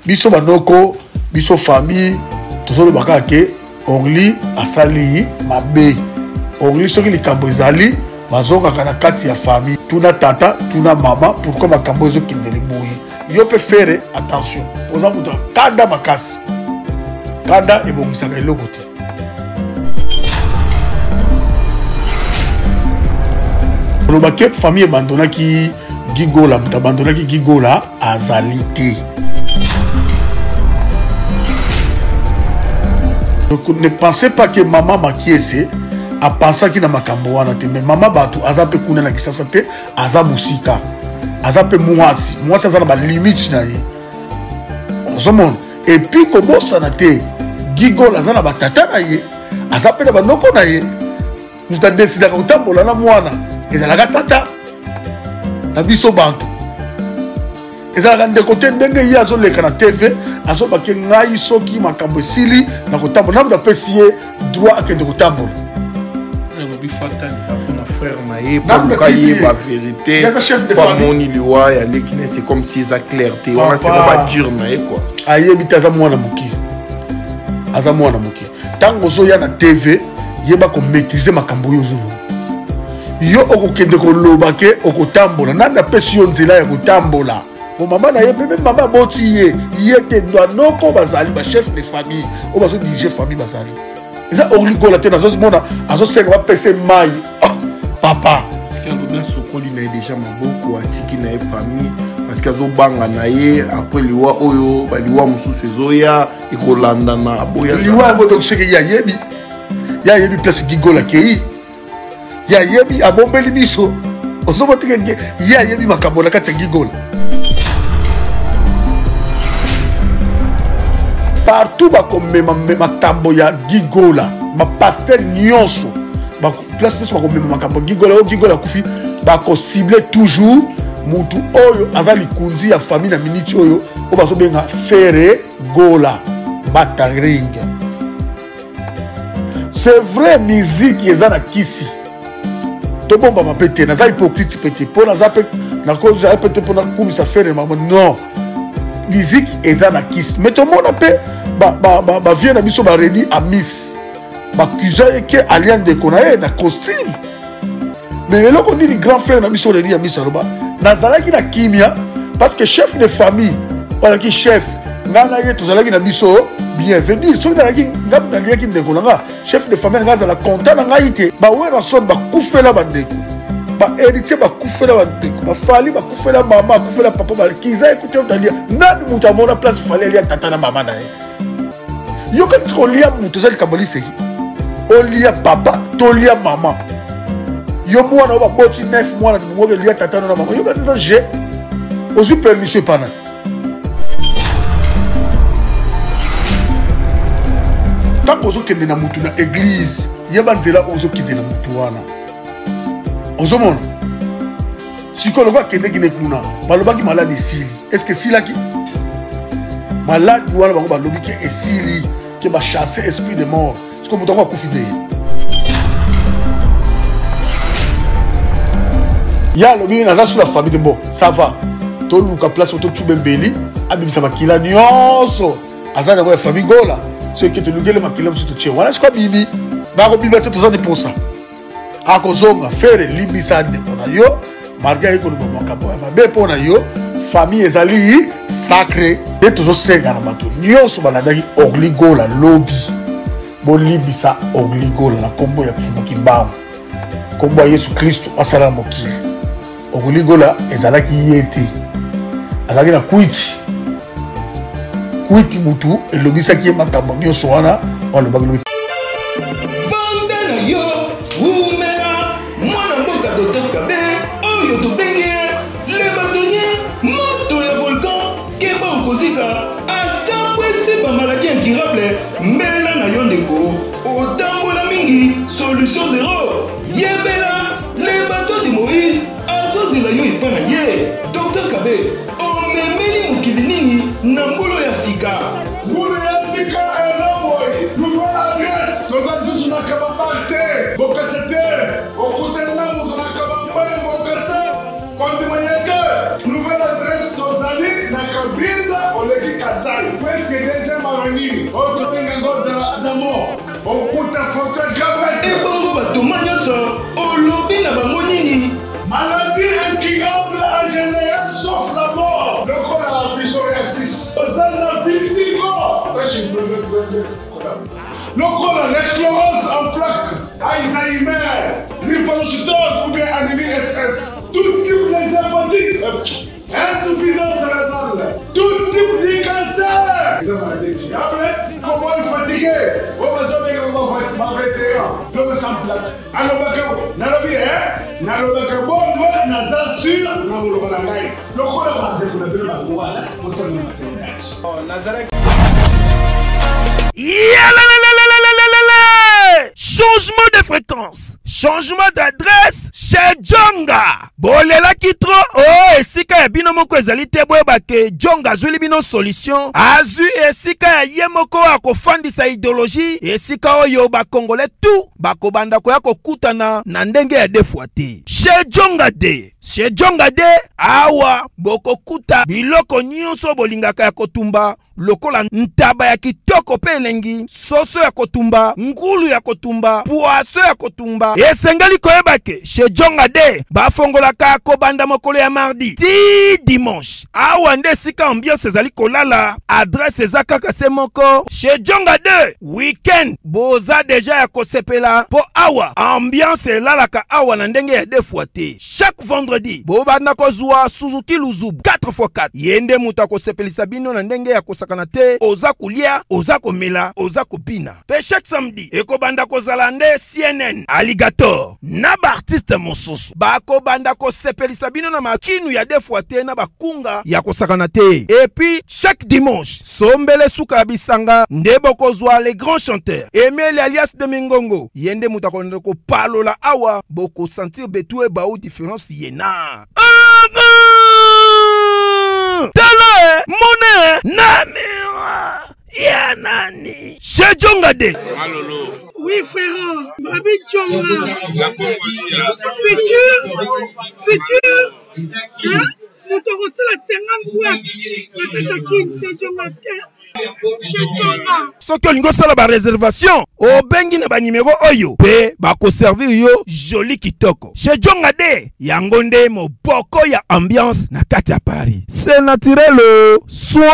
biso banoko biso famille tozolo bakake Orly asali mabe Orly soki likambo ezali bazongaka na kati ya famille tuna tata tuna mama pourquoi makambo ezokende liboyi yo pe faire attention oza kuta kada makasi kada ebongisaka eloko te olobaki famille ebandonaki Gigola moto abandonaki Gigola azali te. Donc ne pensez pas que maman Makiese a pensé qu'il na makambo wana te, mais maman batu azape kuna na kisasa te, aza musika azape muasi aza na ba limite na ye ozomona. Et puis kobosa na te Gigola aza na batata na ye azape na banoko na ye nous ta décider kotambola na mwana ezalaka tata na biso bantu ezalaka ndeko te ndenge ye azoleka na TV azobaki ngai soki makambo esili na kotambola namuda apesi ye droit akende kotambola la vérité moni liwa ya lekine c'est comme si ça clarté on a c'est pas dire na quoi ayebi te aza mwana moki tango ozoya na TV yeba ko maîtriser makambo yo zulu yo okokende koloba ke okotambola nanda pesi yo nzela ya kotambola bo mama na ye pe même mama boti ye te noko bazali ba chef de famille o bazo diriger famille bazali eza Orly Gola te nazo mona azo senga ba pese mai papa qui a bien sokoli na déjà maboko atiki na famille parce que azo banga na ye après liwa oyo ba liwa mususu ezoya ikolanda na boya liwa bo donc seke ya yebi place Gigola kei ya yebi abombeli biso osobotike ya yebi makambo na kati ya Gigola partout bakomema makambo ya Gigola ba pasteur nyonso ba place biso bakomema makambo Gigola o Gigola kufi bako cibler toujours mutu oyo azali kunzi ya famille na minute oyo o bazobenga Fere Gola Batering. C'est vrai musique ezana kisi to bomba mapete na za hypocrite pete pona za pe na cause za pete pona kumisa faire maman non musique ezana kisi mais to mona pe ba vient na biso ba ready a miss ba kuza ke alien de konae na costume mais le loko ni grand frère na biso ready a miss roba na zalaki na kimia parce que chef de famille wala ki chef ngana ye to zalaki na biso bienvenue so na ki ngam na liaki ndeko nga chef de famille ngaza la content na ngaite ba wera son ba kufela bandeko ba héritier ba kufela bandeko ba fali ba kufela mama kufela papa ba kiza écouter otalia nani mutu amona place fali ali tata na mama na ye yo quand tu lia mutu zali kabali seki olia papa to lia mama yo mwana ba boti 9 mwana mo lia tata na mama yo quand ça j'ai osu permission pana tant ozo kende na mutu na église yeba nzela ozo kende na mutu wana ozomona psychologue akende kine kuna balobaki malade esili est-ce que silaki malade wana bango balobi ke esili ke ba chasser esprit de mort c'est comme mutu akufi de ya lobi naza sur la famille de bon ça va to luka place to tubembeli abimisa bakila nyonso azana kwa famille Gola ceux qui te lugele makila msutu tche wala sikwa bibi bako bibi te tozani posa akozonga fere limbisa de pona yo marga iko luba makambo ya be pona yo famille ezali sacré et tozo senga na bato nyonso balandaki Orly Gola lobby bo limbisa Orly Gola na kombo ya kufumu kimbangu kombo ya Yesu Kristo asala mokili Orly Gola ezalaki yete azalaki na kuiti mutu elobisaki makambo nyonso wana walobaki lobi banda na yo umela mwana mboka Dr Kabe oyo tobenge le bâtonnier moto ya volcan keba okozika asambwese bamaladi incurable mbela na yo ndeko otambola mingi solution zéro yebela le bateau de Moïse azozela yo epa na ye Dr Kabe omemeli mokili nini na mbolo ya sika mbolo ya sika ezaboye nouvelle adresse toza lisusu na kabamba te bokasa te okutelanga moto na kabamba bokasa kondimanyeke nouvelle adresse tozali na kabinda oleki kasai Et bongo batoma nyonso olobi na bango nini? Maladie incurable en général sauf la mort. Le corps a appuyé sur R6. Ça n'a le corps a l'esclérose en plaques, Alzheimer, drépanocytose ou bien anémie SS. Tout type des hépatites, insuffisance rénale, tout type de cancer. Ils ont maladie incurable. Comment il fatigué? On va donner ma vétéran. Je me sens plaque. Alors, nalobi, nalobi, bon, moi, naza sûr, nalobi, le corps a découvert la voie, pour ton Nazareth. Changement de fréquence, changement d'adresse chez Djonga. Bolela kitro, oh, esika ya bino moko ezali te boyeba ke Djonga azuli bino solution. Azu esika ya ye moko akofandisa idéologie, esika oyo ba Congolais tout bakobanda koya kokutana na ndenge ya defuate. Chez Djonga de, chez Djonga de, awa bokokuta biloko nyonso bolingaka ya kotumba. Lokola ntaba ya kitoko pe elengi, soso ya kotumba, ngulu ya kotumba, poaso ya kotumba. Esengeli koyeba ke chez Djonga de bafongolaka kobanda mokolo ya mardi ti dimanche. Awa nde sika ambiance ezali kolala, adresse eza kaka se moko. Chez Djonga de weekend boza deja ya kosepela po awa ambiance elalaka awa na ndenge ya defuate. Chaque vendredi bobanda kozwa Suzuki Luzubu 4x4 yende muta kosepelisa bino na ndenge ya kanate oza kulia oza komela oza kopina pe chaque samedi ekobanda kozala nde CNN Alligator na ba artiste mosusu bakobanda kosepelisa bino na makinu ya defuate na bakunga ya kosakana te. Et puis chaque dimanche sombele suka bisanga nde bokozwa les grands chanteurs Emile alias de Mingongo yende muta konde ko palola awa boko sentir betue ba ou différence yena tala mone namira ya nani chez Djonga de. Oui frère, Babi Djonga. Futur, hein? Nous te reçons la 50 boîtes. La Katakin, c'est Djonga. Soki olingo sala ba réservation obengi na ba numéro oyo pe ba ko servir yo joli kitoko chez Djonga de yango nde moboko ya ambiance na kati ya Paris. C'est naturel soit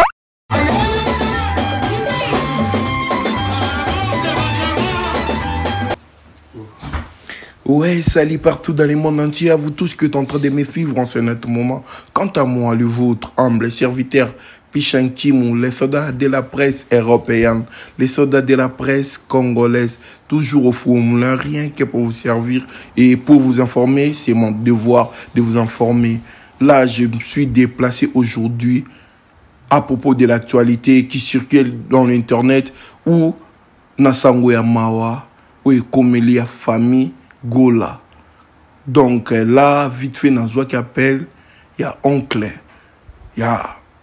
Ouais, salut partout dans le monde entier, à vous tous que tu es en train de me suivre en ce net moment. Quant à moi, le vôtre, humble serviteur Pichankimou, les soldats de la presse européenne, les soldats de la presse congolaise, toujours au four au moulin, rien que pour vous servir et pour vous informer, c'est mon devoir de vous informer. Là, je me suis déplacé aujourd'hui à propos de l'actualité qui circule dans l'internet où Nassangwe Mawa, où Komelia famille, Gola. Donc là, vite fait, dans ce qui appelle, il y a Oncle, il y a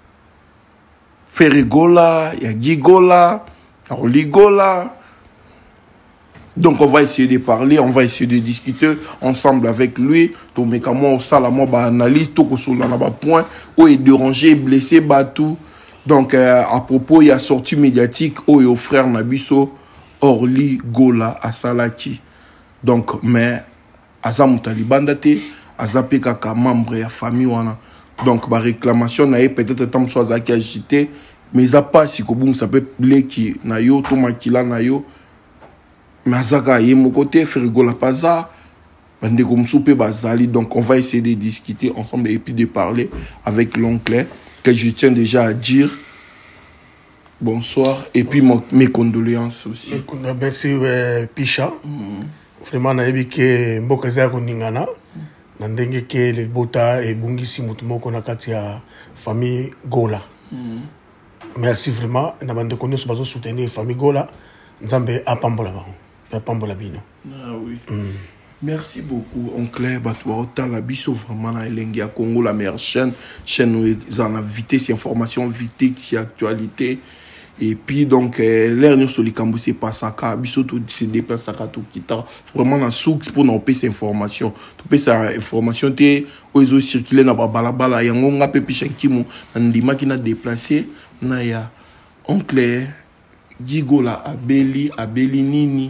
Ferrigola, il y a Gigola, il y a Oligola. Donc on va essayer de parler, on va essayer de discuter ensemble avec lui. Tout mais comment ça la moi analyse tout sur la point où est dérangé, blessé, tout. Donc à propos il y a sortie médiatique où au frère Nabiso Orly Gola à Salaki. Donc, mais, Azam Talibandate, Azapé Kaka, membre et famille, wana. Donc, ma réclamation, n'a peut-être tant soit qui agité, mais ça pas si Koboum, ça peut bleki, nayo, Tomakila, nayo, mais Azaka, yé mon côté, Ferrigo la Paza, Bande comme soupe Bazali. Donc, on va essayer de discuter ensemble et puis de parler avec l'oncle, que je tiens déjà à dire. Bonsoir, et puis mes condoléances aussi. Merci, Picha. Vraiment nayebi ke mboka eza koningana na ndenge ke le bota e bungisi mutu moko na kati ya famille Gola. Merci vraiment na bande connaissance bazo soutenir famille Gola nzambe apambola bango apambola bino. Ah oui. Merci beaucoup oncle Batwa Otala biso vraiment na elengi ya Congo la meilleure chaîne où ils en invité ces informations vite qui actualité. Et puis donc l'air sur les cambous c'est pas ça car biso tout se déplace ça tout qui t'a vraiment dans souk pour nous payer ces informations tout payer ça information té aux circuler na balabala yango nga pe Pichankimou ndima qui n'a déplacé na ya oncle Gigola abeli nini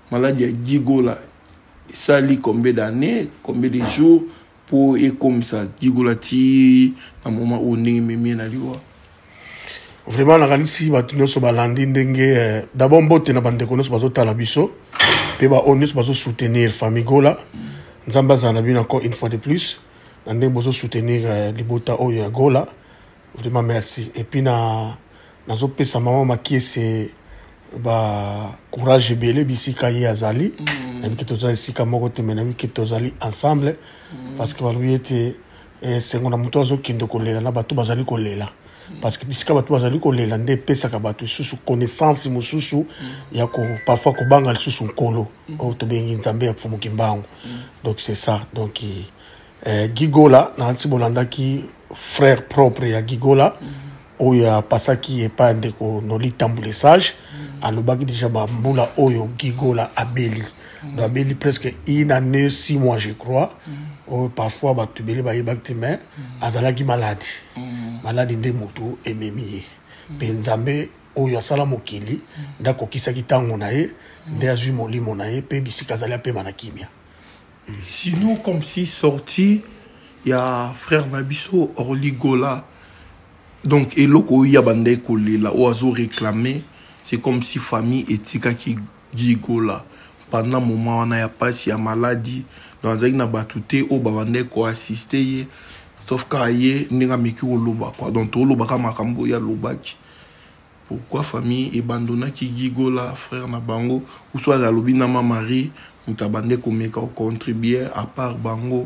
maladie ya Gigola ça lit combien d'années, combien de jours pour et comme ça Gigola ti na moment où ni mimi na liwa. Vraiment la ganisi ba tunyo so balandi ndenge d'abord mbote na bande kono so bazo tala biso pe ba onus bazo soutenir famille Gola nzamba zana bien encore une fois de plus ndenge bazo soutenir libota oyo ya Gola. Vraiment merci. Et puis na nazo pesa maman makiese ba courage belé bisika ye azali na kitozali sika moko te mena kitozali ensemble parce que lui était sengo na muto azo kindo kolela na bato bazali kolela parce que bisika bato bazali kolela nde pesa ka bato susu connaissance mususu ya ko parfois ko banga susu nkolo o to bengi nzambe ya fumu kimbangu. Donc c'est ça. Donc Gigola na anti bolanda ki frère propre ya Gigola oya pasaki et pas ndeko noli tambule sage alobaki déjà bambula oyo Gigola abeli do abeli presque une année 6 mois je crois parfois batubeli ba yebaki mais azalaki maladie maladie nde moto ememi pe nzambe oyo asala mokili ndako kisaki tango na ye nde azwi molimo na ye pe bisika azali apema na kimia. Sinon comme si sorti il y a frère Nabiso Orligola. Donc, et loko ya bande kolela oazo réclamé, c'est comme si famille etika ki Gigola. Pendant moment on a pas si ya maladie dans un batouté au bande ko assister sauf kaye ninga miki oloba quoi. Donc to loba ka makambo ya lobaki. Pourquoi famille abandonna ki Gigola frère na bango ou soit la lobi na ma mari mutabande ko meka contribuer à part bango.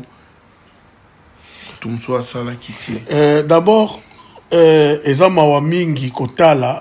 Tout soit ça la quitter. D'abord eza mawa mingi kotala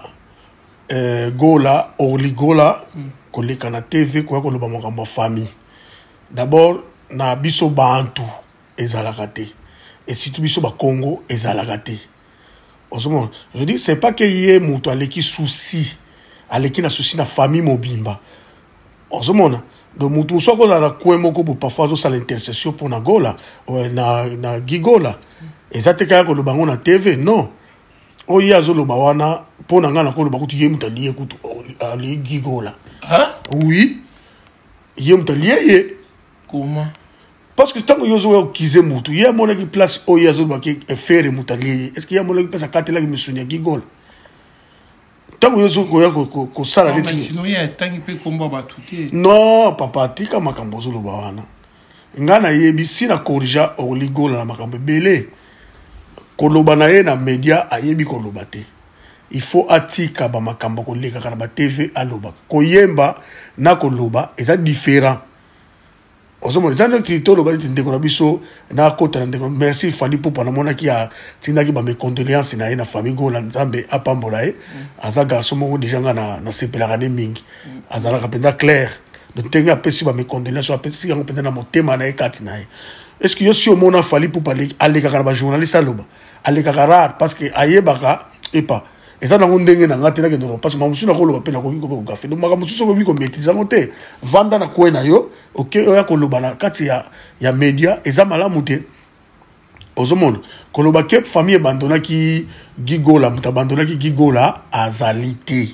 Gola Orligola koleka na TV kwa koloba makambo famille. D'abord na biso bantu ezalaka te et surtout biso ba Congo ezalaka te. Osomon, je dis c'est pas que yé muto aleki souci aleki na souci na famille mobimba. Osomon donc mutu so ko la kwemo ko parfois zo sala intercession pour na Gola na Gigola. Ezate kaya ko lobango na TV non. Oya zo loba wana pona ngana ko loba kutu yemu taliye kutu ali Gigola. Hein? Oui. Yemu taliye ye. Comment? Parce que tant que yozo kize mutu, ya mona ki place oya zo ba ki faire mutaliye. Est-ce que ya mona ki place akatela ki misunya Gigola? Tant que yozo ko ya ko sala mais sinon ya tangi pe komba batuté. Non, papa tika makambo zo loba wana. Ngana yebi sina korija Orligola na makambo belé. Koloba na ye na media ayebi koloba te. Il faut atika ba makambo koleka kana ba TV aloba. Koyemba na koloba eza différent. Ozomo ezana ki to loba ndeko na biso na kota na ndeko merci fali popa na mona ki a tindaki ba mes condoléances na ye na famille Gola nzambe apambola ye. Aza garçon moko déjà na sepelaka ne mingi. Azala ka penda clair. Donc tenga apesi ba mes condoléances apesi ka penda na motema na ye kati na ye. Est-ce que yo si o mona fali popa aller ka ba journaliste aloba aller ka rare parce que ayebaka et pas et ça na ndenge na ngati na ke ndoro parce que mamusu na koloba pe na ko ko café donc mamusu so ko bi ko maîtriser ngote vanda na ko na yo OK oya koloba na kati ya media eza malamu te ozomona koloba ke famille abandonna ki Gigola mutabandonna ki Gigola azalité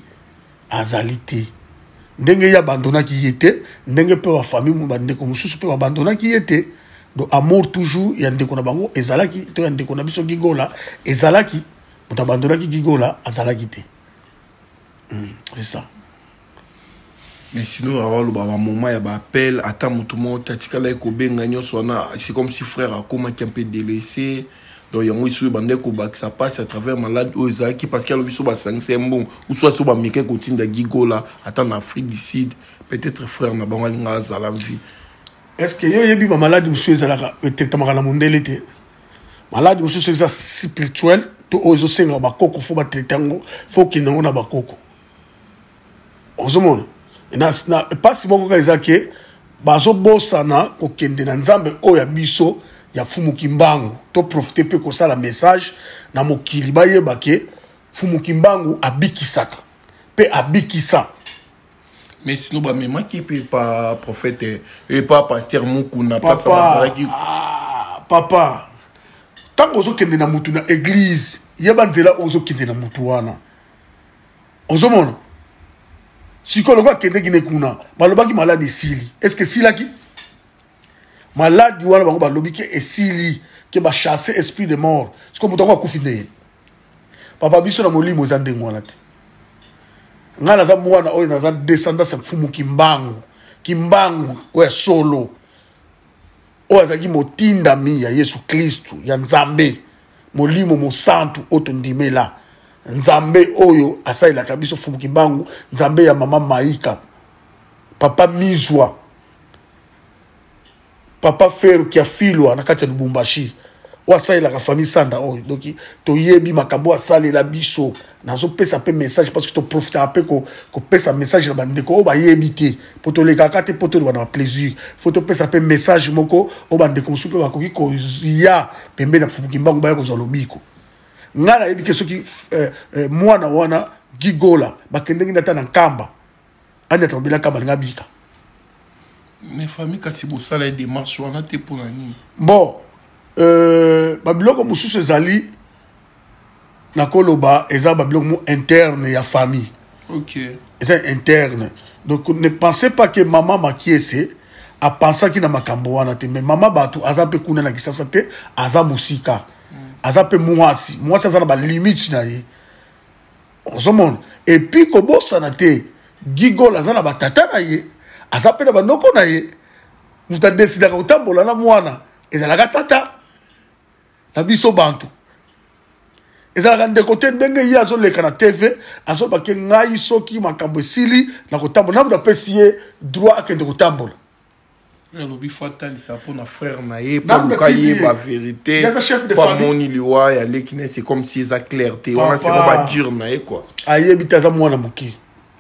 ndenge ya abandonna ki yete ndenge pe wa famille mu bande ko mususu pe abandonna ki yete. Donc amour toujours il y a ndeko na bango ezalaki to ya ndeko na biso Gigola ezalaki mutabandonaki Gigola azalaki te. C'est ça. Mais sinon alors le moment ya ba appel ata mutu mo tatikala ko benga nyoso na c'est comme si frère a comme un peu délaissé. Donc yango isu bande ko bak ça passe à travers malade o ezalaki parce qu'il y a le biso ba 5 bon ou soit so ba mike ko tinda Gigola ata en Afrique du Sud peut-être frère na bango linga azala vie. Est-ce que yo yebi ba malade monsieur ezalaka traitement na mondele te malade monsieur c'est spirituel to ozo senga ba koko fo ba traitango fo kinango na ba koko ozomona na pas si moko ka ezake bazo bosana ko kende na nzambe oya biso ya fumu kimbangu to profiter pe ko sala message na mokili ba yebake fumu kimbangu abikisaka pe abikisa. Mais sinon, bah, mais moi qui peut pas prophète et pas pasteur Moukouna, pas ça qui. Papa, tant qu'on kende na mutu na église, yaba nzela ozo kende na mutu wana. Ozomona. psychologue akende kine kuna balobaki malade esili est-ce que silaki malade wana bango balobi ke esili ke ba chasser esprit de mort c'est comme mutango akufi nde papa biso na molimo za ndengo wana te ngala za mwana oyo na za descendance mfumu kimbangu we solo oyo azaki motindami ya Yesu Kristu ya Nzambe molimo mosantu oto ndimela Nzambe oyo asailaka biso fumu kimbangu Nzambe ya mama Maika papa Mizwa papa Fero Kiafilwa na kati ya Lubumbashi wasailaka famille sanda oyo donc toyebi makambo asalela biso nazo pesa pe message parce que to profiter pe ko pesa message na bandeko o ba yebite pour to leka kate pour to ba plaisir faut to pesa pe message moko o bandeko musupe ba koki ko ya pembe na fumu kimbangu ba ko zalobiko ngala yebi ke soki mwana wana gigola bakendenge ndata na nkamba anya tombela kamba ngabika mais famille kasi bosala e démarche wana te pour nani bon babiloko mosusu ezali na koloba eza babiloko mo interne ya famille ok eza interne donc ne pensez pas que maman Makiese a pensé na makambo wana te mais maman batu aza pe kuna na kisasa te aza musika aza pe mwasi aza na ba limite na ye ozomona et puis kobosana te gigola aza na batata na ye aza pe na banoko na ye muta décidaka kotambola na mwana ezalaka tata na biso bantu ezalaka ndeko te ndenge ye azoleka na TV azobake ngai soki makambo esili na kotambola na mutu apesi ye droit akende kotambola alobi fatalisa mpona frère na ye mpo luka yeba vérité po amoni liwa ya lekine c'est comme si eza clair te wana seko badire na ye quoi ayebi te aza mwana moke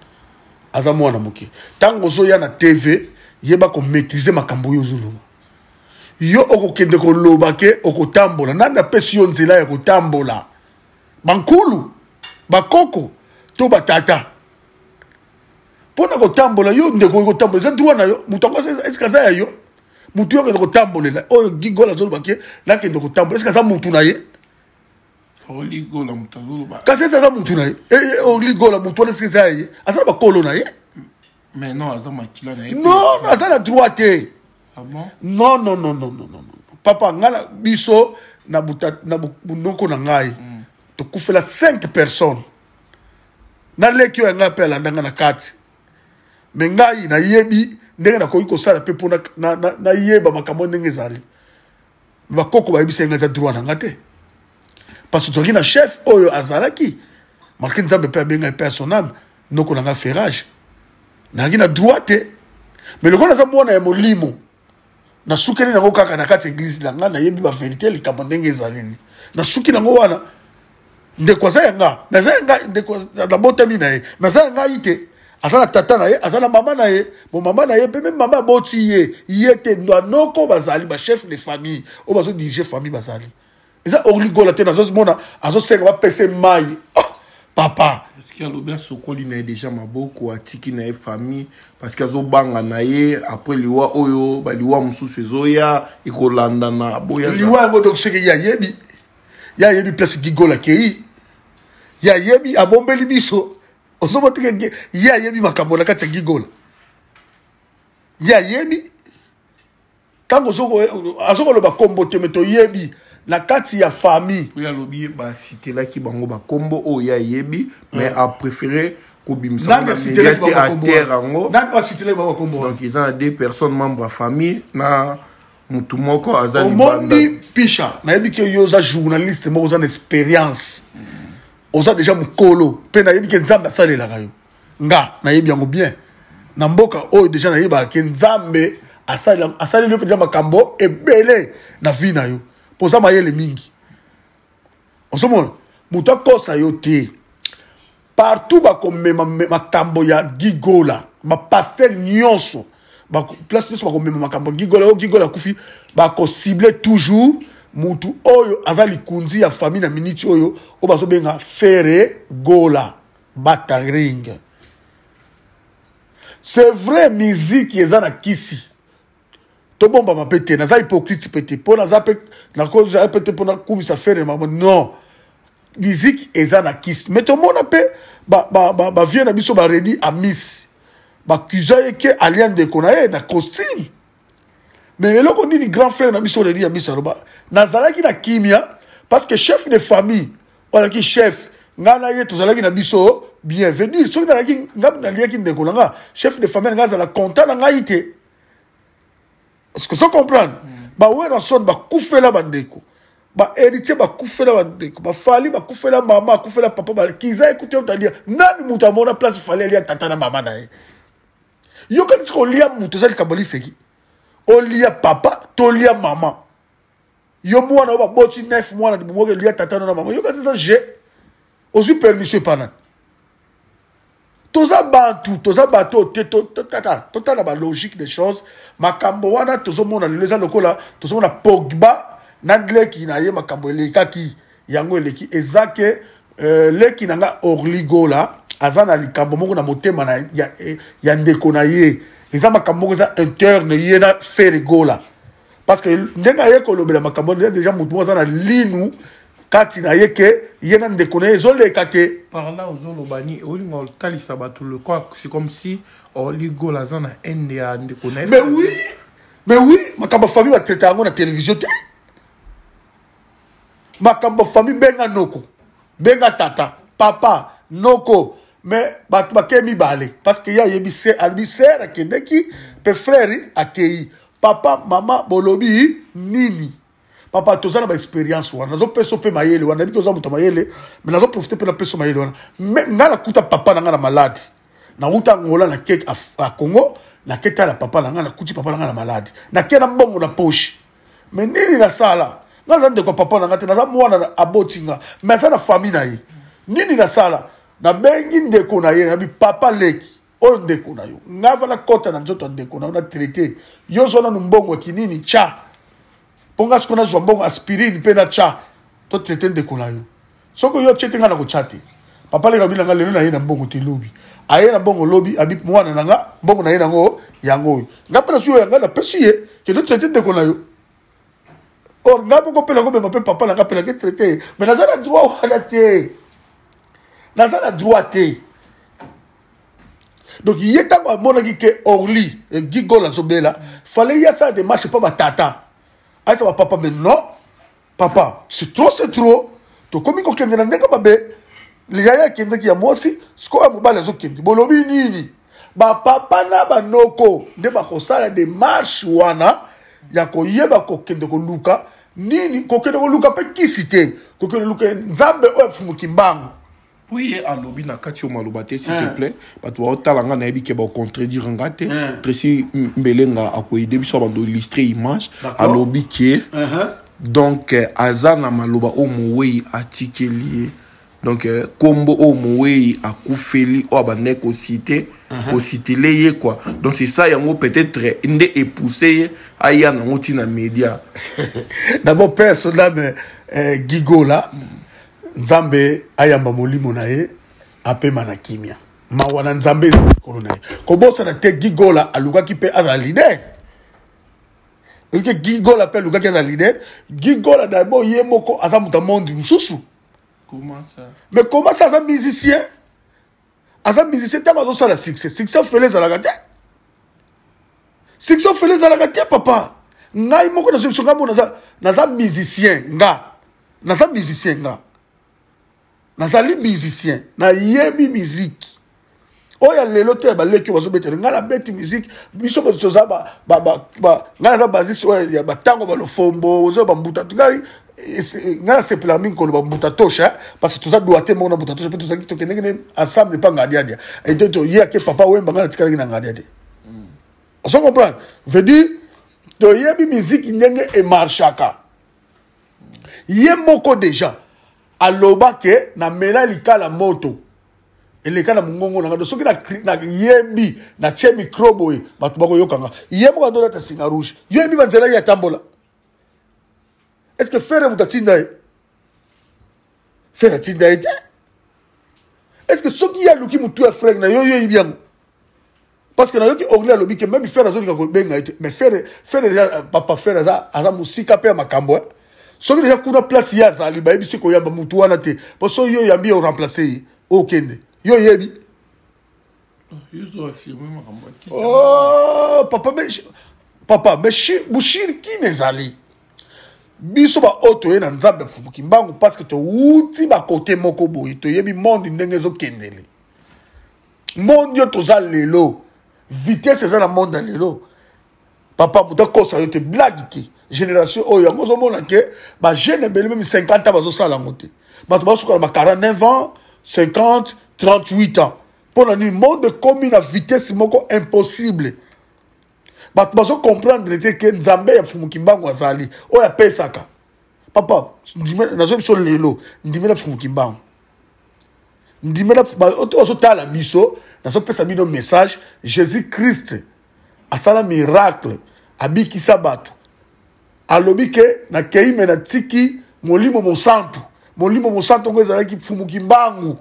ntango ozoya na TV yeba komaîtriser makambo oyo ozoloba yo okokende koloba ke okotambola nani apesi yo nzela ya kotambola bankulu bakoko to batata mpona kotambola yo ndeko kotambola eza droit na yo moto yango eske aza ya yo motu yo okende kotambolela oyo gigola azoloba ke nakende kotambola eske aza motu na ye oligola moto azoloba kasi ete aza motu na ye oligola motu wana eske eza ya ye aza na bakolo na ye mais non aza makila na ye non aza na droit te ah bon non papa ngala biso na bunoko na ngai tokufela 5 personnes na leki oyo ngai mpe alandanga na kati me ngai nayebi ndenge nakoki kosala mpe mpo nayeba makambo ndenge ezali bakoko bayebisa ngai eza droit na nga te parce que toki na chef oyo azalaki marke nzambe mpe abengai mpe ya son ame noko na nga ferrage nayaki na droit te mais lokola naza mwana ya molimo nasukeli nango kaka na kati église na nga nayebi bavérité likambo ndenge ezaleli nasuki nango wana ndeko aza ya nga naza ya nga ndeko nabotami na ye naza ya ngai te aza na tata na ye aza na mama na ye bo mama na ye mpe meme mama aboti ye te noko bazali bachef de famille oyo bazodirige famille bazali eza orligola te nazomona azosenga bapesa mai papa parce que alobi asokoli na ye déjà maboko atiki na ye famille parce que azobanga na ye après liwa oyo baliwa mosusu ezoya ekolandana boya liwa yango donc seke yayebi place gigola kei yayebi abombeli biso osomo teke yayebi makambo na kati ya gigola yayebi ntango azokoloba kombo te me toyebi na kati ya famille oyo alobi basitelaki bango bakombo oyo ayebi mais a préféré kobimisa te à terre yango donc ils ont 2 personnes membres ya famille na mutu moko aza omondi pisha nayebi ke yo oza journaliste moko oza na expérience oza déjà mokolo mpe nayebi ke nzambe asalelaka yo nga nayebi yango bien na mboka oyo déjà nayebaka ke nzambe asaleli yo mpenza makambo ebele na vie na yo mpo oza mayele mingi ozomona moto akosa yo te partout bakomema makambo ya gigola bapaster nyonso place nyonso bakomema makambo gigola oyo gigola akufi bakocible toujours mutu oyo aza likunzi ya famille na miniti oyo oyo bazobenga fere gola bataring c'est vrai musique eza na kisi tobombama mpe te naza hypocrite mpe te mpo naza mpe nakozala mpe te mpo nakumisa fere mamo non musique eza na kisi mais tomona mpe bavie na biso baredi a miss bakuza ye ke alia ndeko na ye na costume. Mais eloko nini grand frère na biso leli ya miso aloba nazalaki na kimia parce que chef de famille wala ki chef ngana ye tozalaki na biso bienvenue soki nazalaki ngam naliaki ndeko na nga chef de famille nga azala content na ngai te. Est-ce que ça comprendre bawera son bakufela bandeko héritier bakufela bandeko bafali bakufela mama bakufela papa bakiza écouter otandire nani mutu amona place fali alia tata na mama na ye yo kati kolia mutu ezali kaboli seki olia papa tolia mama yo mwana oba boti 9 mwana de mwoke lia tata na mama yo kati ça j'ai aussi permission pana toza bantu toza bato tata na ba logique des choses makambo wana tozomona leza lokola tozomona Pogba Nandleki na ye makambo elekaki yango eleki ezake leki nanga Orligola azana likambo moko na motema na ya ndeko na ye eza makambo moko eza interne ye na ferigola parce que ndenga ye kolobela makambo déjà mutu azana linu kati na ye ke ye na ndeko na ye ezoleka te par là ozolobani olinga otalisa bato le quoi c'est comme si Orligola azana ende ya ndeko na ye mais oui makambo famille va traiter yango na télévision te makambo famille benga noko benga tata papa noko mais bato bakemi bale parce que ya yebise albisera kendeki pe frère akei papa mama bolobi nini papa tozana ba expérience wana nazo peso pe mayele wana biko za muta mayele mais nazo profiter pe na peso mayele wana ngala kuta papa na ngana malade na uta ngola na cake a Congo na keta la papa na ngana kuti papa na ngana malade na kena mbongo na poche mais nini na sala naza ndeko papa na ngate naza mwana abotinga mais ça na famille na ye nini na sala na bengi ndeko na ye na bi papa leki o ndeko na yo ngava na kota na nzoto ndeko na na traité yo zona mbongo kinini cha ponga sikona zwa mbongo aspirine pe na cha to traité ndeko na yo soko yo chetinga na ko chate papa leka bila ngale na ye na mbongo te lobi aye na mbongo lobi abi mwana na nga mbongo na ye nango yango ngapela suyo yanga na pesiye ke to traité ndeko na yo or ngabo ko pela ko be mape papa na ngapela ke traité mais nazana droit wala te nazana droit te donc il y a tant de monde qui est Orly et Gigo la Zobela fallait y a ça des marches pas ma tata ah ça va papa mais non papa c'est trop to comme ko kende na ndeka babe les yaya kende ki ya mosi sko amobala zo kende bolobi nini ba papa na ba noko de ba ko sala des marches wana ya ko yeba ko kende ko luka nini ko kende ko luka pe kisite ko kende luka nzambe o fumu kimbango. Oui, à lobby na kati o malobate s'il te plaît. Ba to talanga na ebi ke ba contredire ngate. Tracy Mbelenga akoyede biso ba do illustrer image à lobby qui donc azana maloba o mowe atikeli. Donc combo o mowe akufeli o ba neko cité ko cité leye quoi. Donc c'est ça yango peut-être ndé épouser aya na ngoti na média. D'abord personne Gigo là Nzambe ayamba molimo na ye apema na kimia mawana nzambe kolo na ye kobosa na te Gigola aluka ki pe aza leader que Gigola pe aluka ki aza leader Gigola d'abord ye moko aza muta monde mususu comment ça mais comment ça aza musicien tama zo la succès fele za la gate succès fele za la gate papa ngai moko na so ngamo naza musicien nga nazali musicien na yebi musique oya lelo te ba leki bazo betere ngana beti musique biso ba toza ngana za basiste oya ba tango ba lofombo ozo ba mbuta ngai ngana se planning ko ba mbuta tosha parce que toza doate mo na mbuta tosha pe toza ki tokende ensemble pa ngadia dia et donc ya ke papa wemba ngana tikala na ngadia dia on se comprend veut dire to yebi musique ndenge e marchaka ye moko déjà aloba ke na mela likala moto elekana mungongo na soki na yembi na che microbo e batu bako yokanga yembo ka dona ta singa rouge yembi banzela ya tambola est-ce que faire mutatinda faire tinda est-ce que soki ya luki mutu ya frère na yo bien parce que na yoki Orly alobi ke même faire azoli ka ko benga mais faire papa faire za musika pe makambo soki déjà kuna place ya zali ba yebi ko yamba mutu wana te parce que yo yambi o remplacer o kende yo yebi Ils ont affirmé ma Oh, papa, mais Bouchir qui n'est allé? Biso ba oto ye na nzambe fumuki mbangu parce que to uti ba côté moko boyi to yebi monde ndenge zo kendele. Monde yo toza lelo. Vitesse eza na monde lelo. Papa muta kosa yo te blague ki. Génération oyo yango zo mona ke ba jeune bele même 50 ans bazo sala ngote. Ba to ba suka ba 49 ans, 50, 38 ans. Pour la nuit monde comme à vitesse moko impossible. Bato bazo comprendre que Nzambe ya fumuki mbangu azali o ya pesaka papa ndimela nazo biso lelo ndimela fumuki mbangu ndimela ozo tala biso nazo pesa bino message Jésus Christ asala miracle abikisa bato alobi ke na keime na tiki molimo mosantu ngo ezalaki fumuki mbangu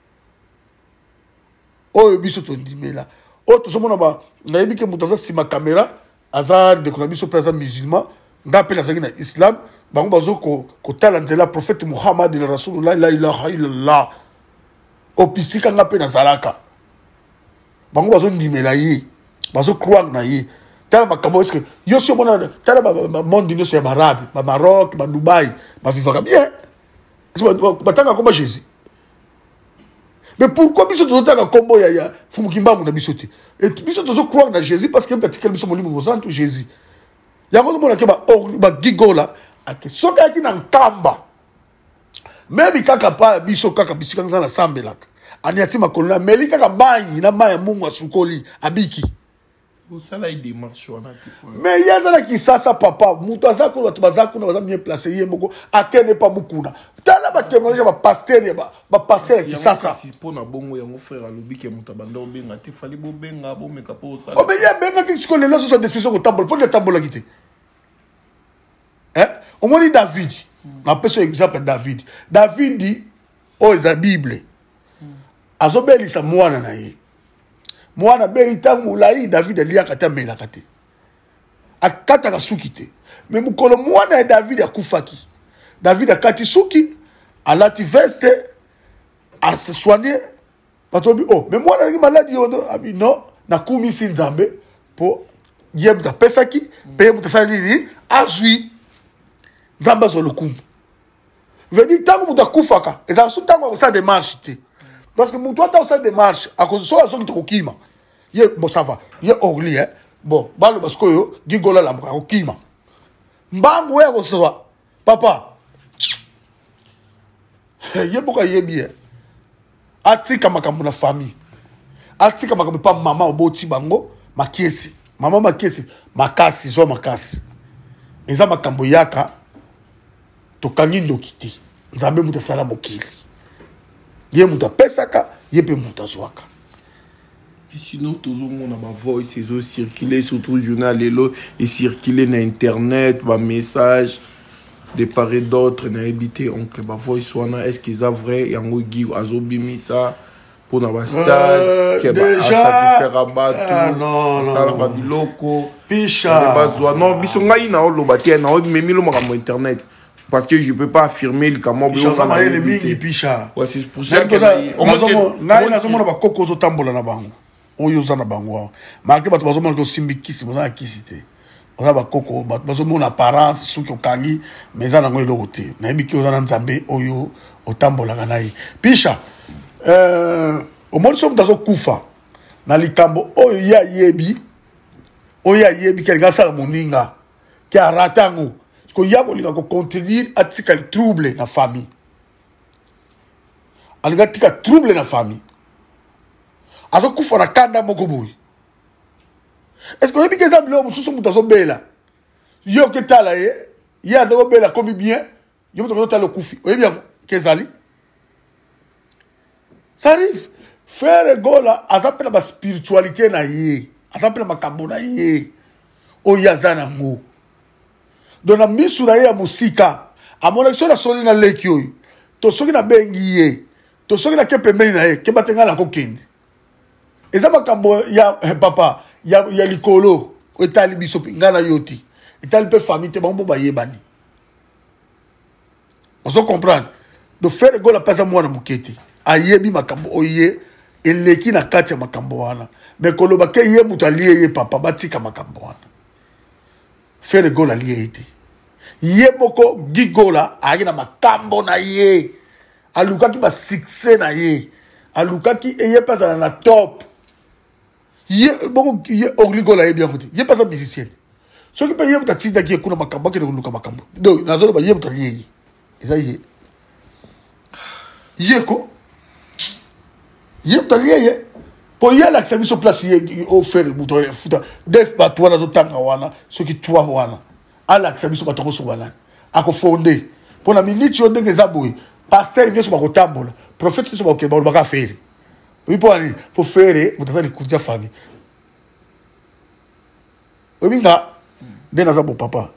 oyo biso to ndimela. Oh, tout ce monde a dit que Moutaza si ma caméra, Aza de Konabiso présent musulman, d'appel à Zagina Islam, Bango ko talentela prophète Muhammad de Rasulullah la ilaha illallah. Au pisika ngape na Zalaka. Bango bazo ndimela yi, bazo croire na yi. Tala makamo est-ce que yo si mona tala monde dino sur Arabe, ba Maroc, ba Dubaï, ba vivra bien. Ba tanga comme Jésus. Mais pourquoi biso tozotaka kombo ya fumuki mbangu na biso te? Et biso tozo croire na Jésus parce que batikeli biso molimo mosantu Jésus. Yango zo mona ke ba gigola ake soka yaki na nkamba. Même kaka pa biso kaka bisika na sambelaka. Ani atima kolona meli kaka banyi na maya Mungu asukoli abiki. Ça là il démarche on a dit. Mais yazala ki sasa papa muto azako watu bazako na baza bien placé yemoko akene pa mukuna. Tala ba témoignage ba pasteur ba pasteur ki sasa. Si pour na bongo ya mon frère alobi ke mutabanda obenga te fali bo benga bo meka po sala. Oh mais ya benga ki skole là so décision ko table pour le table qui te. Hein? On dit David. On appelle ce exemple David. David dit oh la Bible. Azobeli sa mwana na ye. Mwana be tangu lai David alia kata mela kate. Akata ka suki te. Mais mukolo mwana David akufaki. David akati suki alati veste a se soigner. Patobi oh mais mwana ki malade yo abi non na kumi si Nzambe po yem ta pesaki pe muta saliri azui Nzamba zo lokum. Vedi tangu muta kufaka. Eza su tangu sa démarche te. Parce que mon toi t'as ça démarche à cause de ça qui te kima. Bon ça va. Ye orli hein. Bon, balo parce que yo gigola la mka kima. Mbangu ya ko papa. Ye boka ye bien. Atika makambo na famille. Atika makambo pa mama oboti bango makiesi. Mama makiesi makasi zo makasi. Eza makambo yaka to kanyindo kiti. Nzambe mutasala mokili. Ye muta pesaka, ye pe muta zwaka. Mais sinon, tout le monde a ma voix, c'est aussi circulé, surtout le journal et circulé sur Internet, ma message, de part et d'autre, n'a habité, oncle, ma voix, soit est-ce qu'ils ont vrai, et en gros, azobimi ça, pour na stade, qui va sacrifier à battu, ça la babiloko, Picha. Non, bisonga na olo batia na olo memilo mo Internet. Parce que je ne peux pas affirmer le camo. Ouais, c'est pour ça que on a koko zo tambola na bango. Oyo za na bango. Marqué bato bazo mona ko simbikisi mo na kisite. On a ba koko bazo mona apparence suki okangi mais za na ngo eloko te. Na yebiki oza na Nzambe oyo otambola kanai. Pisha au monde somme dazo kufa. Na likambo oyo ya yebi quelqu'un ça moninga qui a ratango. Ko yago linga ko contenir atika trouble na famille. Aliga tika trouble na famille. Azo kufa na kanda moko boy. Est-ce que yebi kezam lo mususu mutazo bela. Yo ke tala ye ado bela comme bien, yo mutazo tala kufi. Oyebi bien kezali. Ça arrive. Faire gola azapela ba spiritualité na ye. Azapela makambo na ye. O yazana ngo. Donc na misu na ya musika amona so na soli na leki oyo to soki na bengi ye to soki na ke pembeni na ye ke batenga la kokende eza makambo ya papa ya likolo etali biso ngana yoti etali pe famille te bango ba yebani on se comprendre de faire go la pasa mwana mukete ayebi makambo oye eleki na kati ya makambo wana mais koloba ke ye mutu alie ye papa batika makambo wana Frère Gola alie ete ye moko gigola aye na makambo na ye alukaki ba succès na ye alukaki eye pasana na top ye boko ye Orligola ye bien côté ye pas un musicien ce qui peut ye mutu tinda ki kuna makambo ke luka makambo donc nazolo ba ye mutu alie eza ye yeko ye mutalie ye po ye la kisa biso place ye o faire muto futa def ba toi na zotanga wana ce qui toi wana ala kisa biso batongo so wana ako fondé pour la minute yo ndenge zaboui pasteur bien so ba kotambola prophète so ba ke ba ka faire oui pour aller pour faire mutaza li kudia famille ominga ndena za bo papa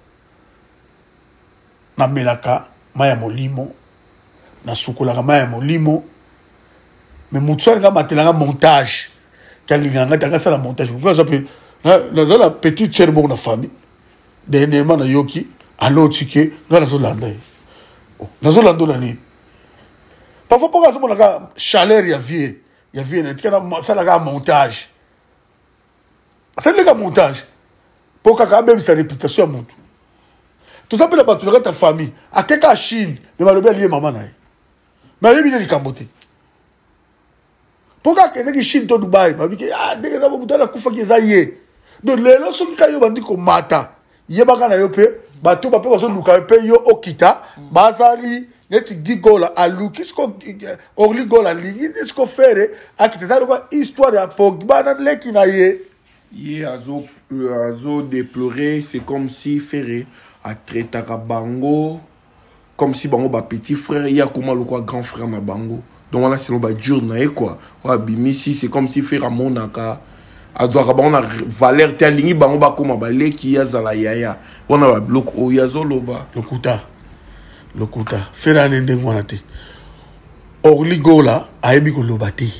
na melaka maya molimo na sukolaka maya molimo mais mutswari nga matelanga montage kalinganga tanga sala montage nga zape na la petite sœur bon na famille dernièrement na yoki allo tike nga na zolando na nini parfois pour que ça chaleur ya vie na tika na sala ga montage c'est le montage pour que quand même sa réputation monte tout ça peut la battre ta famille à quelque Chine mais malobe lié maman na mais il est camboté pourquoi que les Chine to Dubaï ba biki ah dès que ça va la kufa ki zaye donc les loso ki kayo bandi ko mata yebaka na yo pe bato ba pe baso luka pe yo okita bazali neti gigola aluki sko Orligola ligi sko faire akiteza ko histoire ya Pogba na leki na ye azo déplorer c'est comme si Ferré a traité bango comme si bango ba petit frère il y a comment le quoi grand frère na bango donc voilà c'est le ba dur na quoi wa bimisi c'est comme si Ferré monaka adoka bango na valeur te lingi bango ba koma ba leki ya zala yaya wana ba bloc o yazo loba lokuta Ferré nende ngwana te Orligola ayebi ko loba te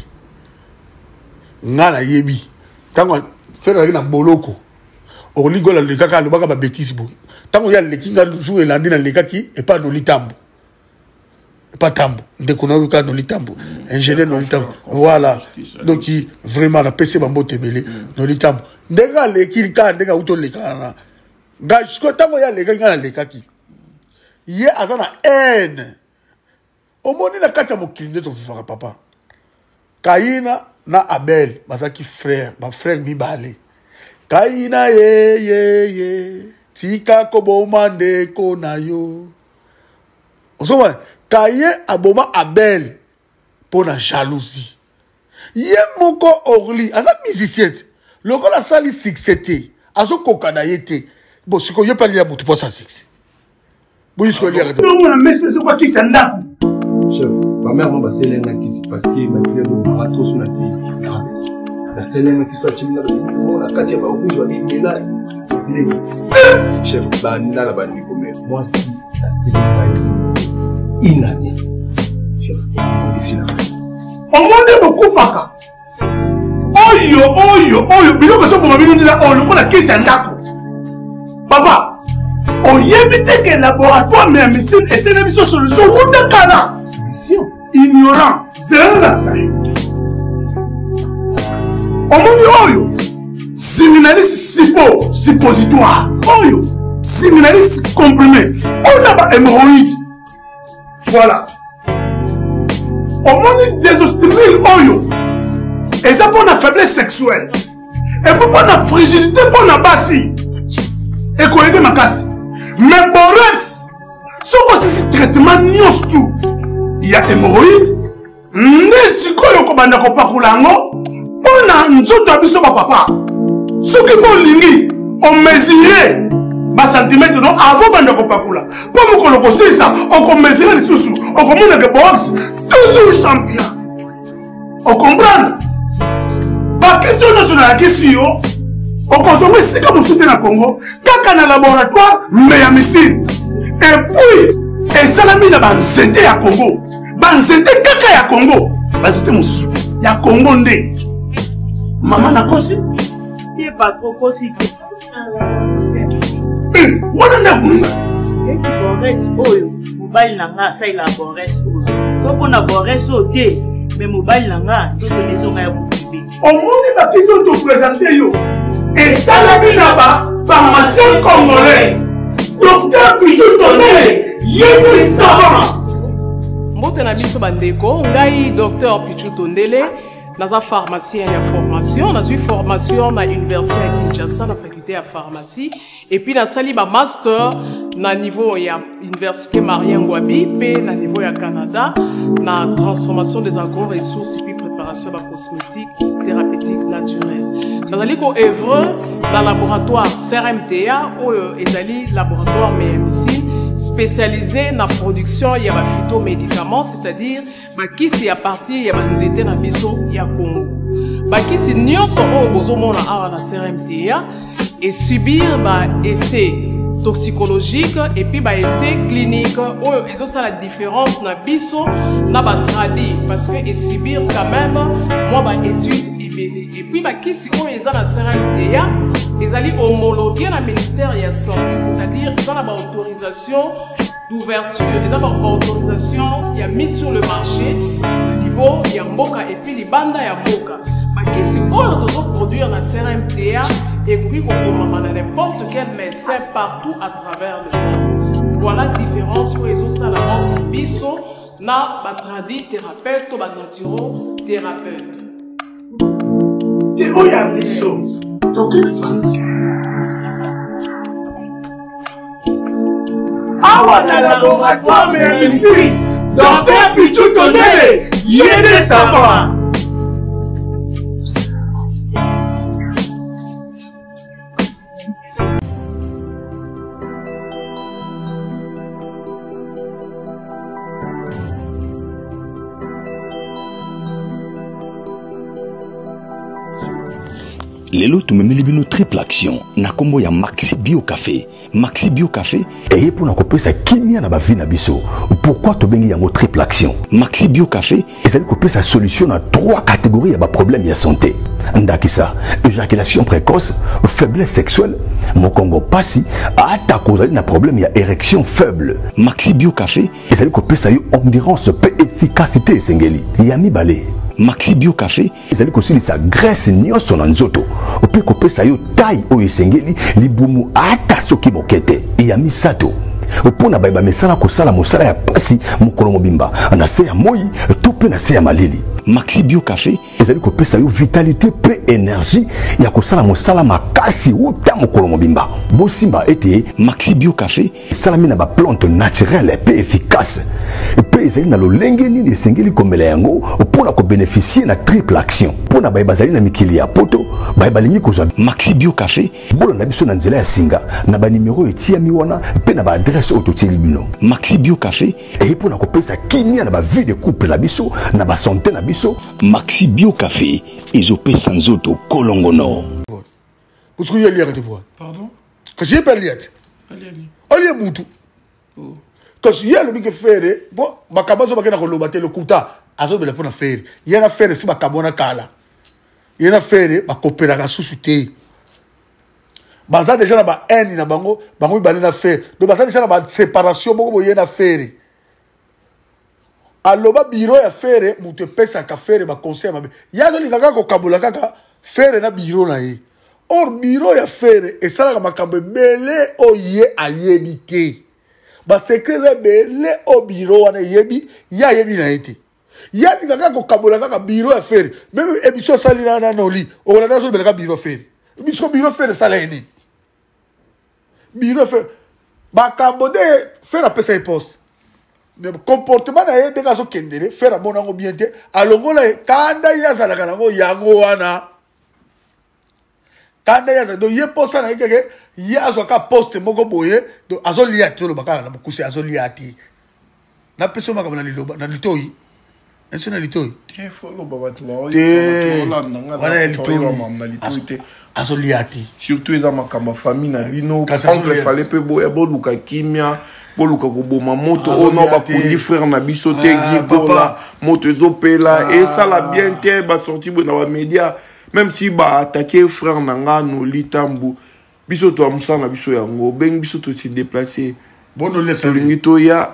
ngana yebi tango Ferré na boloko Orligola le kaka lobaka ba bêtise bo tango ya leki nga jour elandi na lekaki et pas no litambo pas tambo ndeko na wika no litambo ingénieur no litambo voilà donc vraiment na PC bambo tebele no litambo ndenga leki ka ndenga uto lekana ga sko tango ya lekaki nga na lekaki ye azana haine omoni na kati ya mokili nde tofufaka papa Kaina na Abel bazaki frère ba frère mibale Kaina ye tika koboma ndeko na yo osoma kaye aboma Abel pona jalousie ye moko Orly aza musicien lokola sali succès azo kokana yete bo siko ye pali ya mutu pour sa succès bo yiko li arrêter non on a mis c'est quoi qui s'endap chef ma mère m'a passé l'un qui s'est parce que ma fille nous bateau sur la tête la seule qui soit timide on a quatre ba rouge on est là chef banda la bandi comme moi si inane chef ici là on monde beaucoup faka oyo biloko so boma bino ndila o lokola kisi ndako papa oyebite ke laboratoire mais médecine et c'est une solution ou de kana solution ignorant zéro la ça omoni oyo séminaliste suppositoire oyo séminaliste comprimé on a ba hémorroïde voilà omoni désostril oyo et ça pour la faiblesse sexuelle et pour la fragilité pour la basi et qu'on aide ma casse mais borex ce que c'est traitement nyos tout il y a hémorroïde n'est quoi ko banda ko pakulango on a nzoto abiso ba papa ce qui ko lingi on mesurer ba centimètre non avant banda ko pakula pour mo ko loko ça on ko mesurer les sous on ko mona que box toujours champion on comprend ba question nationale question on consomme si comme soutien na Congo kaka na laboratoire mais ya missile et puis et salami na ba nzete ya Congo ba nzete kaka ya Congo ba nzete mo soutien ya Congo nde mama na kosi ye pas trop kosi wana na kununga eki bores oyo mobali na nga asali la bores oyo soko na bores oyo te Mais mobile langa, tout le maison a privé. Au monde va piso te présenter yo. Et ça la vie là-bas, pharmacien congolais. Docteur Pichou Tondele, yéné savant. Mbote na biso bandeko, ngai docteur Pichou Tondele, naza pharmacien ya formation, naza formation na université à Kinshasa na faculté ya pharmacie et puis na sali ba master na niveau ya université Marien Ngouabi pe na niveau ya Canada na transformation des agro-ressources et puis préparation de cosmétiques thérapeutiques naturelles. Nazali ko œuvre dans laboratoire CRMTA ou ezali laboratoire MMC spécialisé dans la production de phytomédicaments, c'est-à-dire qui à partir de nzete na biso ya Congo. Qui nyonso o bozomona awa na CRMTA et subir essai toxicologique et puis essai clinique ou et ça la différence na biso na ba tradi parce que et subir quand même moi étude et puis qui si on est na CRMTA ils allaient homologuer le ministère de la Santé, c'est-à-dire qu'ils ont la autorisation d'ouverture, ils ont autorisation qui a mis sur le marché le niveau de Mboka et puis les bandes de Mboka. Qui si on doit produire la CRMTA et puis on peut n'importe quel médecin partout à travers le monde. Voilà la différence où ils ont ça la mort biso na batradi thérapeute ou naturo thérapeute. Et où y a biso? Awa na laboratoire MMC, docteur Pichou Tondele, yéné savant. Lelo tumemeli bino triple action na kombo ya Maxi Bio Café. Maxi Bio Café et pour na kopesa kimia na ba vie na biso. Pourquoi to bengi yango triple action? Maxi Bio Café ezali kopesa solution na 3 catégories ya ba problème ya santé. Ndakisa, éjaculation précoce, faiblesse sexuelle, mokongo pasi, ata kozali na problème ya érection faible. Maxi Bio Café ezali kopesa yo endurance pe efficacité sengeli. Ya mibale Maxi Bio Café ezali kosilisa graisse nyonso na nzoto ope kopesa yo taille oyo esengeli libumu ata soki bokete ya misato opona bayeba mesala kosala mosala ya pasi mokolo mobimba na se ya moi to pe na se ya malili. Maxi Bio Café ezali kopesa yo vitalité pe énergie ya kosala mosala makasi uta mokolo mobimba. Bosimba ete Maxi Bio Café salami na ba plante naturelle pe efficace pe ezali na lolenge nini esengeli komela yango mpona ko bénéficier na triple action mpona bayeba zali na mikili ya poto bayeba lingi kozwa Maxi Bio Café bolo na biso na nzela ya singa na ba numéro etiami wana pe na ba adresse ototieli bino. Maxi Bio Café e mpona kopesa kimia na ba vie de couple na biso na ba santé na biso. Maxi Bio Café ezopesa nzoto kolongono. Parce que y a lié à voir. Pardon? Que j'ai pas lié. Allez mutu. Quand il y a le mec faire bon makabazo bakena ko lobater le kuta azo bela pona faire. Il y a na faire si makabona kala. Il y a na faire ba coopération sous-souté. Baza déjà na ba haine na bango ba na faire. Donc baza déjà na ba séparation boko boye na faire. Aloba bureau ya faire mutu pesa ka faire ba conseil mabe. Ya zo linga ko kabola kaka faire na bureau na ye. Or bureau ya faire et ça la makambe belé oye ayebité. Ba secret belé au bureau wana yebi ya yebi na été. Ya linga ko kabola kaka bureau ya faire. Même émission sali na noli. O la dazo belaka bureau faire. Bureau faire ça la ni. Bureau faire ba kambode faire a pesa e poste. Le comportement na ye deka so kendere faire a monango bien te alongola kanda ya zala kana ngo yango wana. Kanda ya do ye posa na yeke ye azoka poste moko boye do azolia to lo baka na kusi azolia ati na peso maka na liloba na litoi enso na litoi te folo baba tlo wana litoi azolia ati surtout eza makamba famille na bino oncle fallait pe boya boluka kimia boluka ko boma moto ono ba kundi frère na biso te gigola moto ezopela et ça la bien te ba sorti bo na ba média. Même si ba attaquer frère nanga no litambu biso to amsana biso yango beng biso to se déplacer bon no laisse lingito ya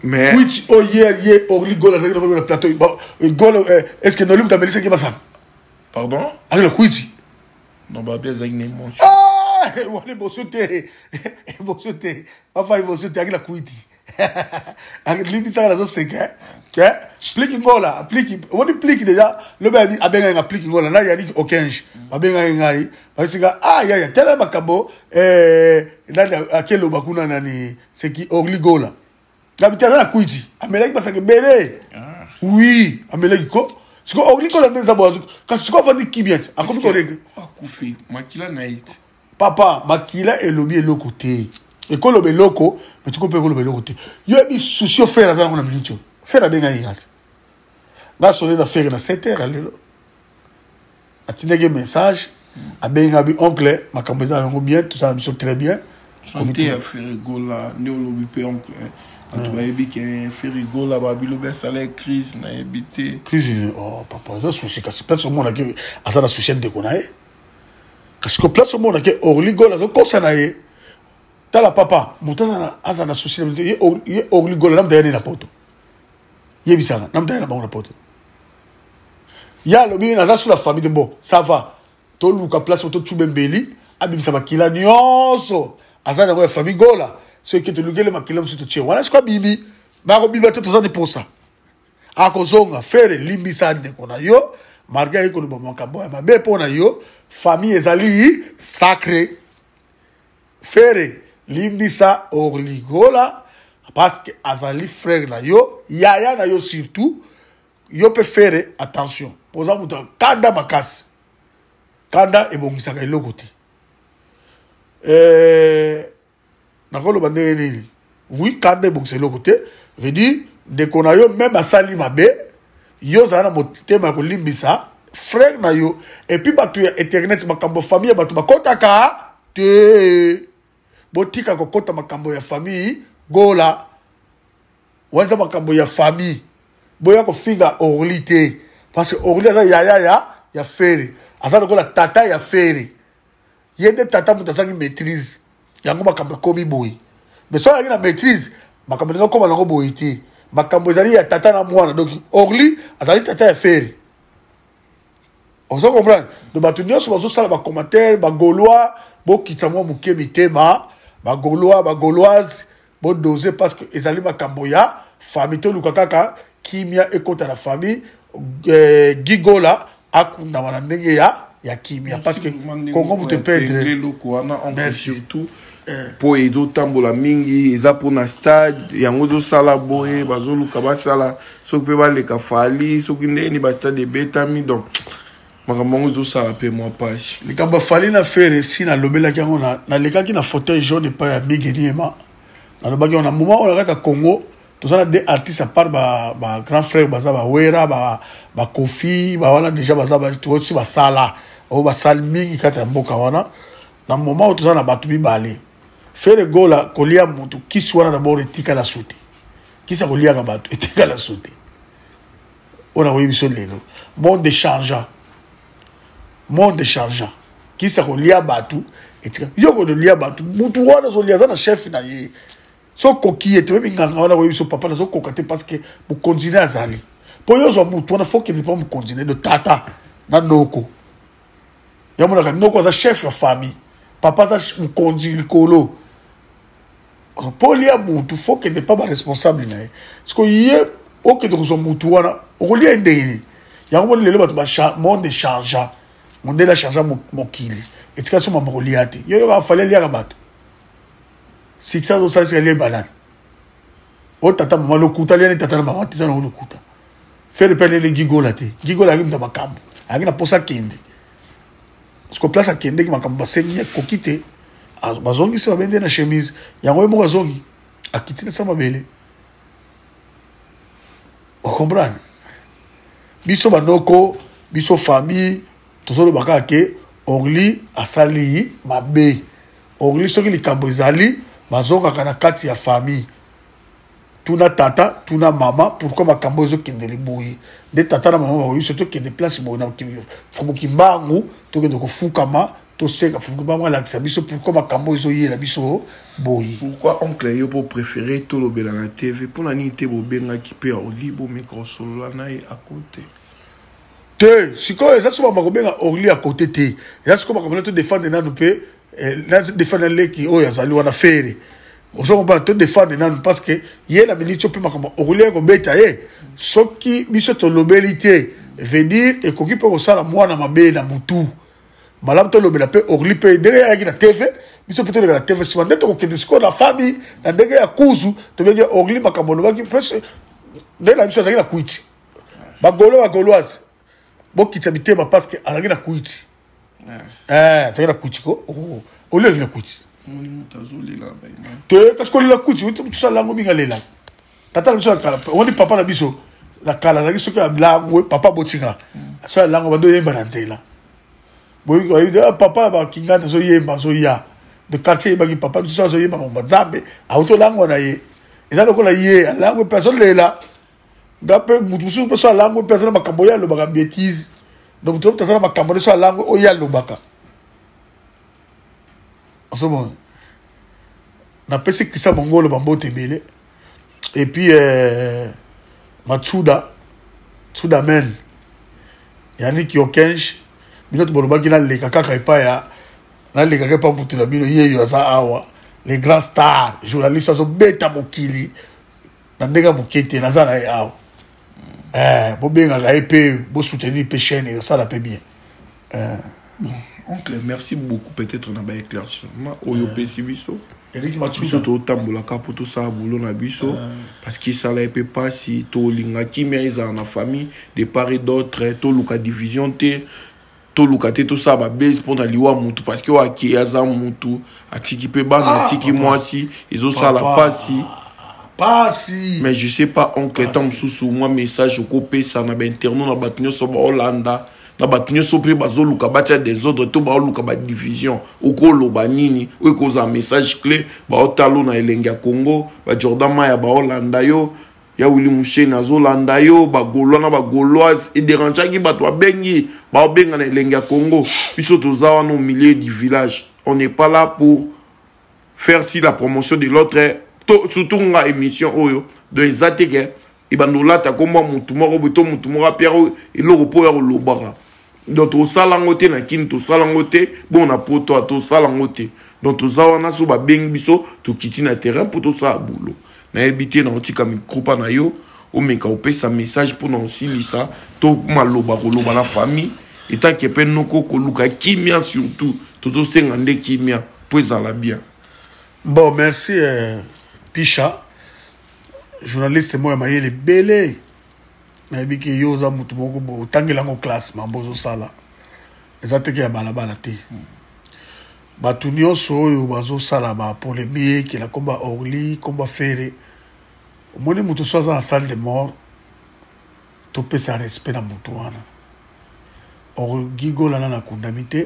Mais. Oui, oh, hier, Orly Gola, le plateau. Est-ce que Nolim t'a mêlé ce qui va ça? Pardon? Avec le Quiti. Non, bah, bien, ça, une émotion. Ah! Wale bosote. Bosote. Enfin, il bosote avec la Quiti. Avec l'imita la zone seka. Plique Ngola. Plique. On dit plique déjà. Le baby a bien un plique Ngola. Là, il y a dit au 15. A bien un ngai. Parce que, ah, ya, tel makambo. Là, à quel obakuna nani. C'est qui Orly Gola. L'habitation la Quiti. Amelek parce que bébé. Oui. Amelek ko. C'est quoi Orly Gola dans sa boîte. Quand c'est quoi faire qui bien. À quoi faire ah, Koufi. Makila naït. Papa, Makila est lobby et le côté. Et quand le loco, mais tu peux le côté. Il y a des soucis à faire dans la minute. Faire la dégaine. Là, sur les affaires, dans 7 heures, allez. A tu un message. A bien un oncle, ma campagne bien, tout ça, la mission très bien. Santé à Ferrigola, néo-lobby oncle. Quand tu vas éviter qu'un Ferrigola, Babilobe, salaire, crise, n'a évité. Crise, oh, papa, ça, souci, parce que place au monde, à ça, la souci de qu'on a. Parce que place au monde, Orly Gola, ça, qu'on s'en a. T'as la papa, mon temps, à ça, la souci, il y a Orly Gola, l'âme derrière la porte. Il y a Bissana, l'âme derrière la porte. Il y a le bien, sur la famille de bon, ça va. Tout le monde place, tout le monde belli, abim ça va qu'il a nyonso. À ça, la famille Gola. Ceux qui te lugent le maquillage sur tout tien. Voilà ce qu'on a bibi. Baro bibi, tout ça, pour ça. A kozonga, faire limbi ça, qu'on a yo. Malgré que nous avons un ma belle pour yo. Famille ezali sacré. Faire limbi ça, Orly Gola. Parce que azali frère na yo. Yaya na yo surtout. Yo peut faire attention. Pour exemple, Kanda Makas. Kanda et bon, ça est le côté. D'accord, le bandé. Oui, Kanda et bon, c'est le côté. Je dis, dès qu'on a yo, même à Sali Mabe, yo, ça a monté ma limbisa, frère na yo. Et puis, bah, tu es internet, ma cambo famille, bah, tu m'as kotaka, te. Botika kokota ma cambo ya famille, Gola. Wanza ma cambo ya famille. Boya ko figa Orly te. Parce que Orly a ya faire. Asa la tata ya faire. Yende tata mutasa qui maîtrise. Yango makambo komi boy. Mais so ya maîtrise, makambo ngo koma ngo boy te. Makambo ezali ya tata na mwana. Donc Orly azali tata ya faire. On se comprend. Donc batu nyonso bazo sala ba commentaire, ba Gaulois, bo kitsamwa muke mitema, ba Gaulois, ba Gauloise, bo doser parce que ezali makambo ya famille to lukakaka kimia ekota la famille Gigola akunda wana ndenge ya kimia parce que Congo mu te perdre surtout pour edo tambola mingi eza pona stade yango zo sala boye bazo luka ba sala soki pe ba leka fali soki ndeni ba stade betami donc makambo zo sala pe moi page likamba fali na faire si na lobela kango na leka ki na fauteuil jaune pas ya migeniema na lobaki on a moment on arrête à Congo. Tous ça des artistes à part ma grand frère baza ba wera ba Kofi ba wana déjà baza ba tout aussi ba sala o ba sal mingi kata mboka wana dans moment où tous ça na batu bi balé faire Gola kolia mutu kiswana d'abord etika la sauté kisa kolia ka batu etika la sauté on a oui biso lelo monde changeant kisa kolia batu etika yo ko de lia batu mutu wana so lia na chef na ye. So koki était même nganga wana webi so papa na so kokate parce que pour continuer à zali pour yo zo mutu wana faut qu'il pas me continuer de tata na noko ya mona ka noko za chef de famille papa za me conduire kolo pour lia mutu faut qu'il n'est pas responsable na parce que yé o que de zo mutu wana o lia ndeni ya mo lelo bato ba monde changeant monde la changeant mokili et tika so ma moliate yo va falloir lia ka bato. Si ça doit ça c'est les bananes. O tata mama lo kuta liane tata na mama tata na lo kuta. Faire pele les gigola te. Gigola ngi ndaba kambo. Aki na posa kende. Parce que place a kende ki makambo basengi ya kokite. Bazongi se babende na chemise. Yango mo bazongi. Akiti na sama bele. O comprendre. Biso banoko, biso famille, to so lo baka ke Orly asali mabe. Orly soki likambo ezali bazonga kana kati ya famille tuna tata tuna mama pourquoi makambo ezo kendeli boyi de tata na mama boyi surtout que des places boyi na faut kimbangu to que de fukama to seka fukuba moi la biso pourquoi makambo izo yela biso boyi. Pourquoi oncle yo pour préférer tout le bel na TV pour la nité bo benga ki pe au libo micro solo la na à côté. Te siko eza so ba benga orli à côté te. Eza siko ba to défendre na nous pe na défendre les qui o yazali wana fere. On va te défendre parce que yé la minute pe makambo orli ko beta soki biso to lobelité veut dire et ko ki pe ko sala mwana mabe na mutu. Malam to lobela pe orli pe derrière avec la TV biso peut-être la TV si mandé to ko disco la famille na ndenge ya kuzu to bege orli makambo ba ki pese de la biso za kuiti ba goloise bo kitabite ba parce que azaki na kuiti ça na kuiti ko o le na kuiti te parce que la kuiti tout ça la ngo bingalela tata biso kala on dit papa na biso la kala zaki soki la papa botinga ça la ngo ba do yemba na nzela. Boy, papa ba kingana so yemba so ya de quartier ba ki papa so yemba mo mazambe auto lango na ye eza lokola ye lango personne lela ngape mutu so personne lango personne makambo ya lo baka bêtise donc tu personne makambo so lango o ya lo baka so bon na pesi kisa mongolo bambote mele et puis Matsuda men yani ki okenj bino to bolobaki na leka kaka epa ya na leka ke pa mutu na bino yeyo za awa les grands stars journalistes so beta mokili na ndega mokete na za na awa bo benga ga epé bo soutenir pe chaîne ça la peut bien oncle merci beaucoup peut-être na ba éclaircissement oyo pesi biso Eric Mathieu to tambola ka pour tout ça boulot na biso parce que ça la peut pas si to linga kimia isa na famille de part et d'autre to luka division te to lukate to ça ba base pour na liwa mutu parce que wa ki aza mutu atiki pe bana atiki moi si ils ont ça la pasi mais je sais pas oncle tam sous moi message ko pe ça na ba interno na batunyo so ba Hollanda na batunyo so pe bazo luka batia des ordres to ba luka ba division okolo ba nini o ko za message clé ba otalo na elenga Congo ba Jordan Maya ba Hollanda yo ya Willy Mouché na Zolanda yo ba Gaulois na ba Gauloise et dérangeant qui ba toi bengi ba benga na elenga Congo biso toza wana au milieu du village on n'est pas là pour faire si la promotion de l'autre surtout nga émission oyo de ezateke et bandola ta komba mutu moko buto mutu moko Pierre et le repos ya lobara donc to salangote na kin to salangote bon na poto to salangote donc to za wana so ba bengi biso to kiti na terrain pour to sa boulot na habité na otika micropa na yo o meka opesa message pour na osilisa to maloba koloba na famille et tant que pe noko koluka kimia surtout to senga nde kimia pour ezala bien. Bon merci Picha journaliste moi mayele belé na biki yo za mutu moko bo tangela ngo classe mambozo sala ezateke ya balabala te batu nyonso oyo bazo sala ba polémique la combat orli combat ferré omoni mutu so za na salle de mort to pesa respect na mutu wana or gigola na kundamite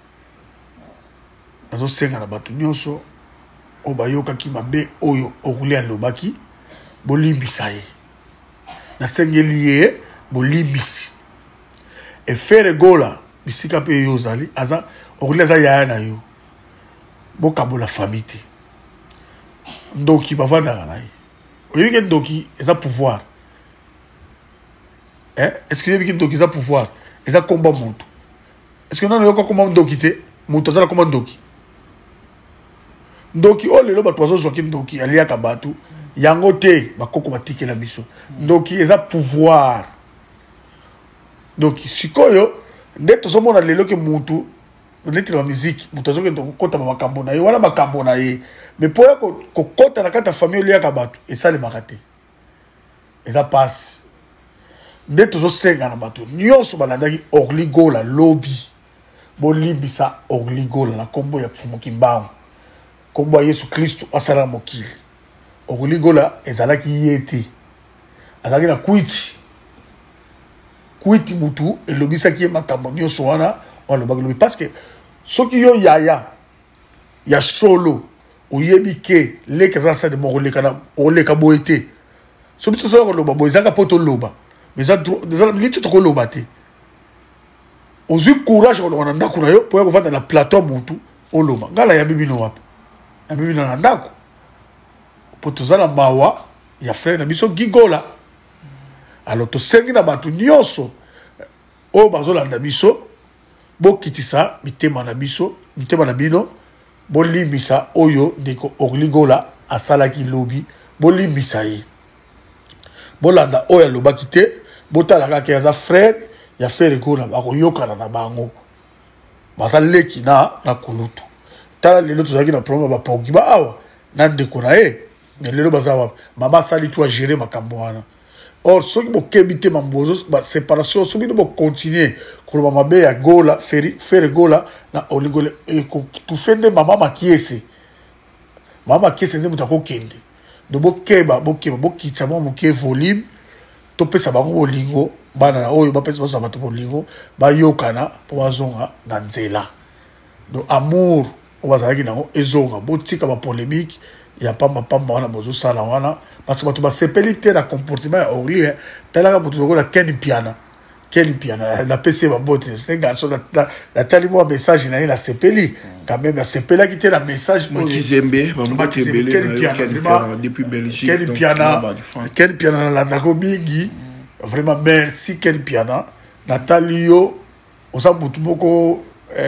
nazo senga na batu nyonso o bayoka ki mabe oyo orli alobaki bolimbisa ye na sengeli ye bolimbisi e fere gola bisika pe yo zali aza orli aza yaya na yo bokabola famille te ndoki bavandaka na ye oyebiki ndoki eza pouvoir est-ce que oyebiki ndoki eza pouvoir eza komba moto est-ce que nano yoka komba ndoki te moto azala komba ndoki ndoki o lelo bato bazozwaki ndoki aliaka bato yango te bakoko batikela biso ndoki eza pouvoir donc sikoyo nde tozomona lelo ke mutu neti na musique mutu azokende kokota makambo na ye wana makambo na ye mais po ya kokota na kati ya famille oliaka bato esalemaka te eza pasi nde tozosenga na bato nyonso balandaki orligola lobi bolimbisa orligola na kombo ya fumuki mbangu kombo ya Yesu Kristo asala mokili orligola ezalaki ye te azalaki na kuiti mutu elobisaki ye makambo nyonso wana walobaki lobi parce que soki yo yaya ya solo oyebi ke leka za sa de moko oleka boye te so biso so koloba boye ezaka po toloba mais eza liti tokoloba te ozwi courage oloba na ndako na yo po ya kovanda na plateau mutu oloba ngala ya bibino wapi na bibino na ndako po tozala mawa ya frère na biso gigola alors tosengi na bato nyonso oyo bazolanda biso bokitisa mitema na biso mitema na bino bolimbisa oyo ndeko Orligola asalaki lobi bolimbisa ye bolanda oyo alobaki te botalaka ke aza frère ya frère Gola bakoyokana na bango baza leki na kulutu tala lelo tozalaki na problème bapongi ba awa na ndeko na ye lelo baza wapi mama asali tu agere makambo wana or soki bokebi te mambozo baséparation soki no bocontinue koloba mabe ya Gola frère Gola na Orligola tufende mama makiese nde moto akokende do bokeba bokitisa mwa moke volume topesa bango bolingo bana na oyo bapesa baso bato bolingo bayokana po bazonga na nzela do amour o bazalaki nango ezonga botika bapolémique ya pamba wana bozosala wana parce que bato basepeli te na comportement ya Orly talaka moto lokola Ken Piana la PC babote c'est un garçon la tali moi message na la sepeli quand même la sepela qui était la message Makizembe depuis Belgique Ken Piana la ndako mingi vraiment merci Ken Piana Natalio osa mutu moko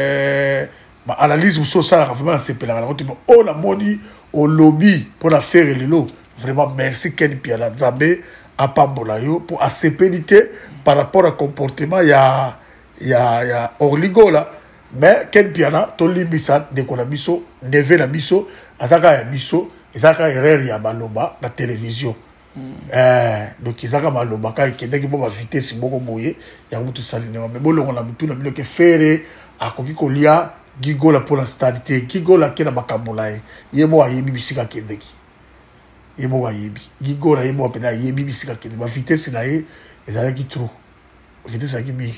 ma analyse muso sala vraiment la sepela la kote o la moni au lobby pour la faire lelo vraiment merci Ken Piana Nzambe à pambola yo pour asepelité par rapport au comportement ya Orligola mais Ken Piana to limbisa de ko na biso neve na biso azaka ya biso ezaka erreur ya baloba na télévision donc ezaka baloba ka ikendeki bo ba vitesse moko boye ya mutu saline mais bolongo na mutu na bino ke fere akoki kolia Gigola pour la stabilité Gigola ke na bakambola ye mo ayebi bisika kendeki yebo wayebi Gigola yebo pena yebi bisika kende ba vitesse na ye ezalaki trop vitesse aki bi.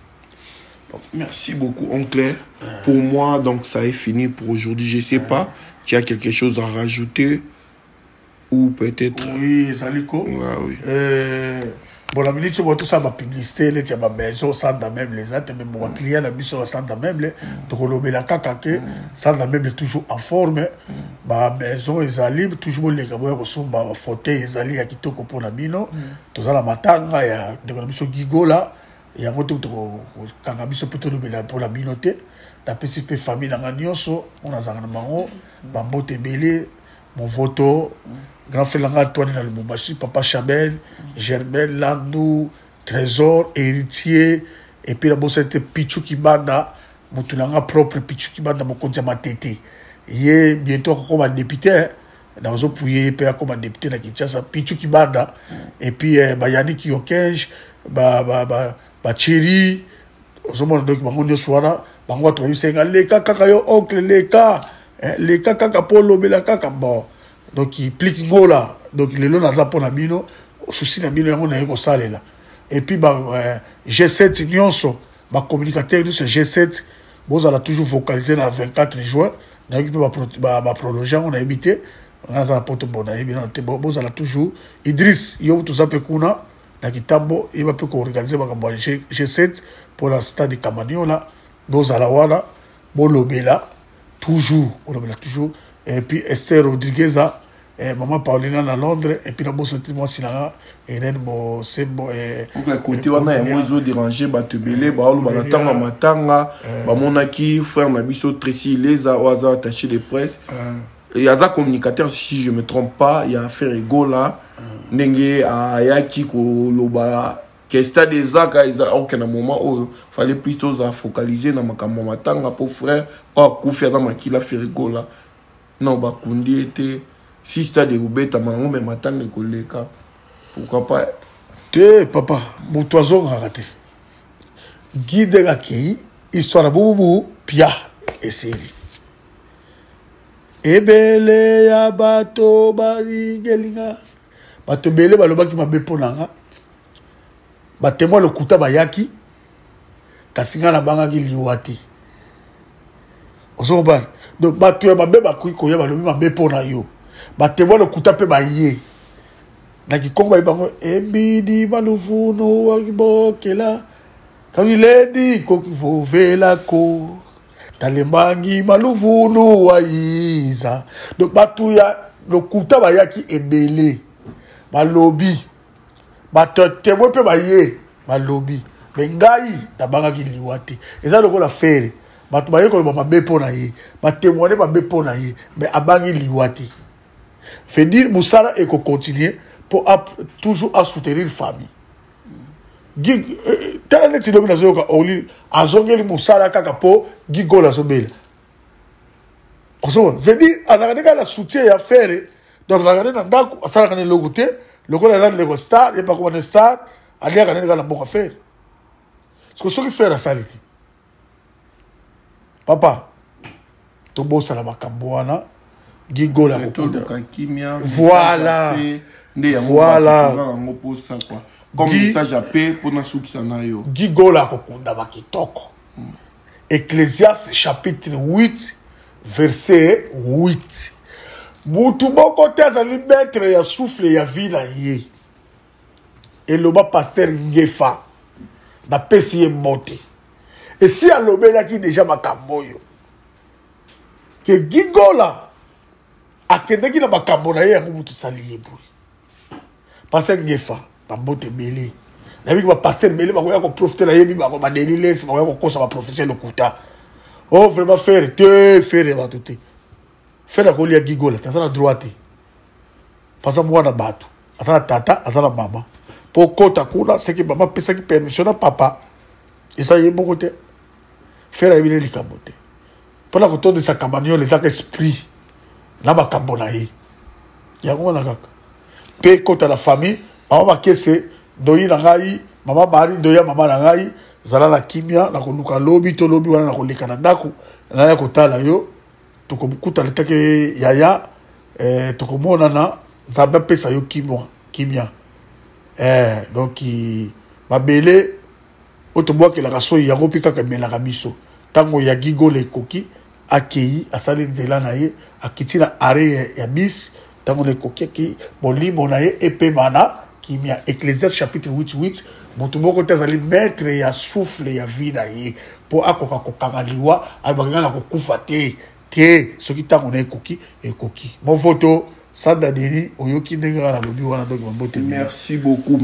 Merci beaucoup oncle. Pour moi donc ça est fini pour aujourd'hui. Je sais pas, tu as quelque chose à rajouter ou peut-être oui Zaliko. Oui. Bon la minute sur tout ça ma publicité les tia ma maison sans da meuble les autres même mon client la mission sans da meuble to kolobela kaka ke sans da meuble toujours en forme ba maison ezali toujours les gabo ko somba fauteuil ezali ya kitoko pona bino to za la matanga ya de ko biso Gigola ya moto to kanga biso poto lobela pour la binote la petite famille na nyonso on a zanga mango ba mbote belé mon photo grand frère Antoine dans le Boubachi, papa Chabel, Germain, Landou, Trésor, Héritier, et puis la bosse était Pichou Kibanda, mon propre Pichou Kibanda, mon compte ma tété. Il est bientôt comme député, dans un pouillé, il comme député dans Kinshasa, Pichou Kibanda, et puis Yannick Yokenj, Thierry, au moment de Bango Soara, Bango Toyo Senga, les kaka yo oncle, les kaka polo, mais la kaka bon. Donc il plique ngola donc les lots naza pour nabino souci nabino yango na yeko salela et puis G7 nyonso ba communicateur de ce G7 boza la toujours focalisé na 24 juin na yeki ba prolonger on a évité on a la porte bona et bien boza la toujours Idriss yo tout ça pe kuna na kitambo il va peut organiser ba G7 pour la stade de Kamaniola boza la wala bolobela toujours et puis Esther Rodriguez maman Paulina à Londres et puis la bosse moi sinanga et bon c'est bon donc la côté on a moi zo déranger batebele ba olo ba tanga matanga ba monaki frère Mabiso Tracy les a attaché de presse il y a un communicateur si je me trompe pas il y a affaire Gola ndenge a yaki ko loba que stade des aka ils a aucun moment où fallait plutôt focaliser na makambo matanga pour frère ku faire dans makila faire Gola non ba kundi était si stade de Roubeta mango mais matanga koleka pourquoi pas te papa mutoazo ngakate guide gaki histoire bubu pia eseri ebele ya bato balingelinga bato bele balobaki mabe ponanga batemo le kuta bayaki kasinga na bangaki liwati ozoba donc bato ya mabe bakuyi koya balobi mabe pona yo batemo le kuta pe baye na kikongo ba bango ebidi malufuno wakibokela Quand il est dit qu'il faut faire la cour, Talembangi maluvulu waiza. Donc, Batouya, le kouta bayaki ebele. Malobi. Témoin pe baye. Malobi. Mais ngai, tabangaki liwate. Et ça, donc, on a fait. Bato baye ko ba bepo na ye. Ba témoigner ba bepo na ye. Mais abangi liwate. Fait dire Moussala et qu'on continue pour toujours à soutenir une famille. Tel est le cas de Oli, Azongeli Moussala Kakapo, Gigo la Sobel. Veut dire, à la regarde la soutien à faire, dans la regarde dans ça la le goûter, le gars là le star, il pas comme un star, aller à regarder la bonne affaire. Ce que ce qui fait la salite. Papa, to boss à la Makamboana, Gigo la voilà. Voilà. Comme message à paix pour nous qui Gigo la kokunda bakitoko. Ecclésiaste chapitre 8 verset 8. Mutu boko tezali maître ya souffle ya vie na ye. Et le bas pasteur Ngefa na pesi ye monte. Et si alobela ki déjà makamboyo. Que Gigo la akendeki na makambo na ye ya mutu saliye boy. Pasteur Ngefa Pambote belé. La vie que ma pasteur belé, ma voyage qu'on profite la yébi, ma ma délilé, c'est ma voyage qu'on cause ma professeur le kouta. Oh vraiment faire, faire ma tout. Faire la colie à Gigo là, t'as ça la droite. Pas ça moi na bateau. Asa la tata, asa la maman. Pour kota kula, c'est que maman pesa qui permission à papa. Et ça y est bon côté. Faire la yébi les cabote. Pour la côté de sa cabagnole, les sacs esprit. Là ma cabonaï. Y'a quoi la kaka. Paye kota la famille. Maman kese doyi na ngai mama bari doya mama na ngai zala la kimia na koluka lobi to lobi wana na koleka na ndako na ya kotala yo to kobukuta letake yaya to komona na nzamba pesa yo kimia donc mabele otoboa ke la kaso ya ngopika ka mela ka biso tango ya Gigo le koki akei asali nzela na ye akitina are ya bis tango le koki ki bolimo na ye epe mana Kimia, Ecclésiaste chapitre 8, Motumoko tezali maître ya souffle ya vie na ye pour akoka kokangaliwa albanga na kokufa te ce qui t'a monnaie coquille et coquille. Mon photo Sanda Deli oyoki ndengara na lobi wana donc mbote. Merci beaucoup.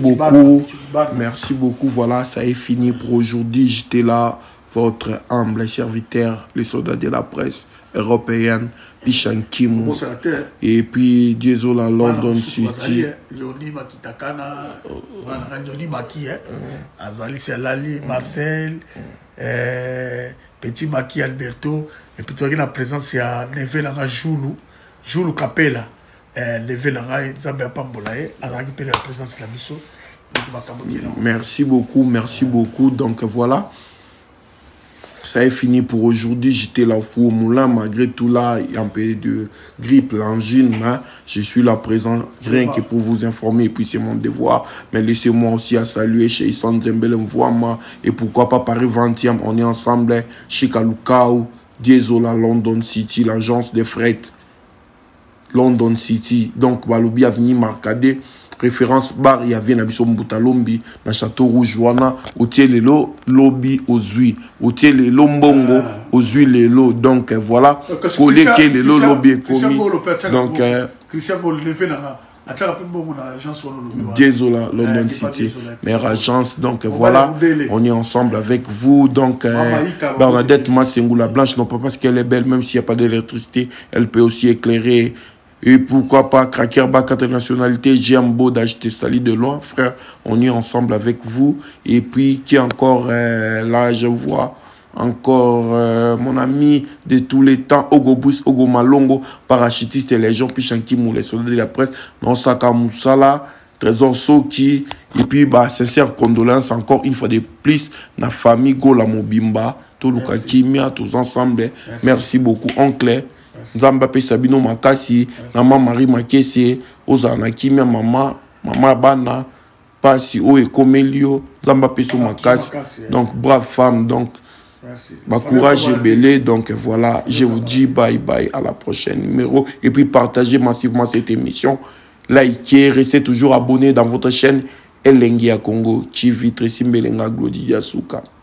Merci beaucoup. Voilà, ça est fini pour aujourd'hui. J'étais là, votre humble serviteur, les soldats de la presse européenne, Pichan Kim, et puis Diezola London City. Yoni Makitakana, Yoni Maki, Azali Selali, Marcel, Petit Maki Alberto, et puis tu as la présence, il y a Neve Langa Joulou Capella, Neve Langa Zambia Pambolae, Azali Pele la présence de la mission. Merci beaucoup. Donc voilà. Ça est fini pour aujourd'hui. J'étais là au four au moulin. Malgré tout là, il y a un peu de grippe, l'angine. Hein. Je suis là présent, rien que pour vous informer. Et puis c'est mon devoir. Mais laissez-moi aussi à saluer chez Issan Zembele Mvoama. Et pourquoi pas Paris 20e. On est ensemble. Chez Kalukau, Diezola, London City, l'agence de fret. London City. Donc, Balobi Avenue Marcadé. Référence bar ya vient na Mbutalombi na Château Rouge wana otielelo lobby ozui otielelo mbongo ozui lelo donc voilà collé que lelo lobby commis donc Christian Paul levé na ataka mbongo na agence wana lobby Diezola London City meilleure agence donc voilà on est ensemble avec vous donc Bernadette Massengula Blanche non pas parce qu'elle est belle même s'il n'y a pas d'électricité elle peut aussi éclairer. Et pourquoi pas Cracker Bac internationalité, Djambo d'acheter Sali de loin, frère. On est ensemble avec vous. Et puis, qui encore là, je vois encore mon ami de tous les temps, Ogo Bus, Ogo Malongo, parachutiste et les gens, puis Shankimou, les soldats de la presse, non Saka Moussala, Trésor Soki. Et puis, bah, sincère condoléances encore une fois de plus, la famille Gola Mobimba, Toluka Kimia, tous ensemble. Merci beaucoup, oncle. Nzamba pe Sabino Makasi, maman Marie Makesi, Ozana Kimia, maman Bana, Pasi, Oe Komelio, Nzamba pe so Makasi. Donc, brave femme, donc, bah, courage et belé. Donc, voilà, je vous dis bye bye à la prochaine numéro. Et puis, partagez massivement cette émission. Likez, restez toujours abonnés dans votre chaîne elengi ya Congo chivitre simbelenga Glodi Diasuka.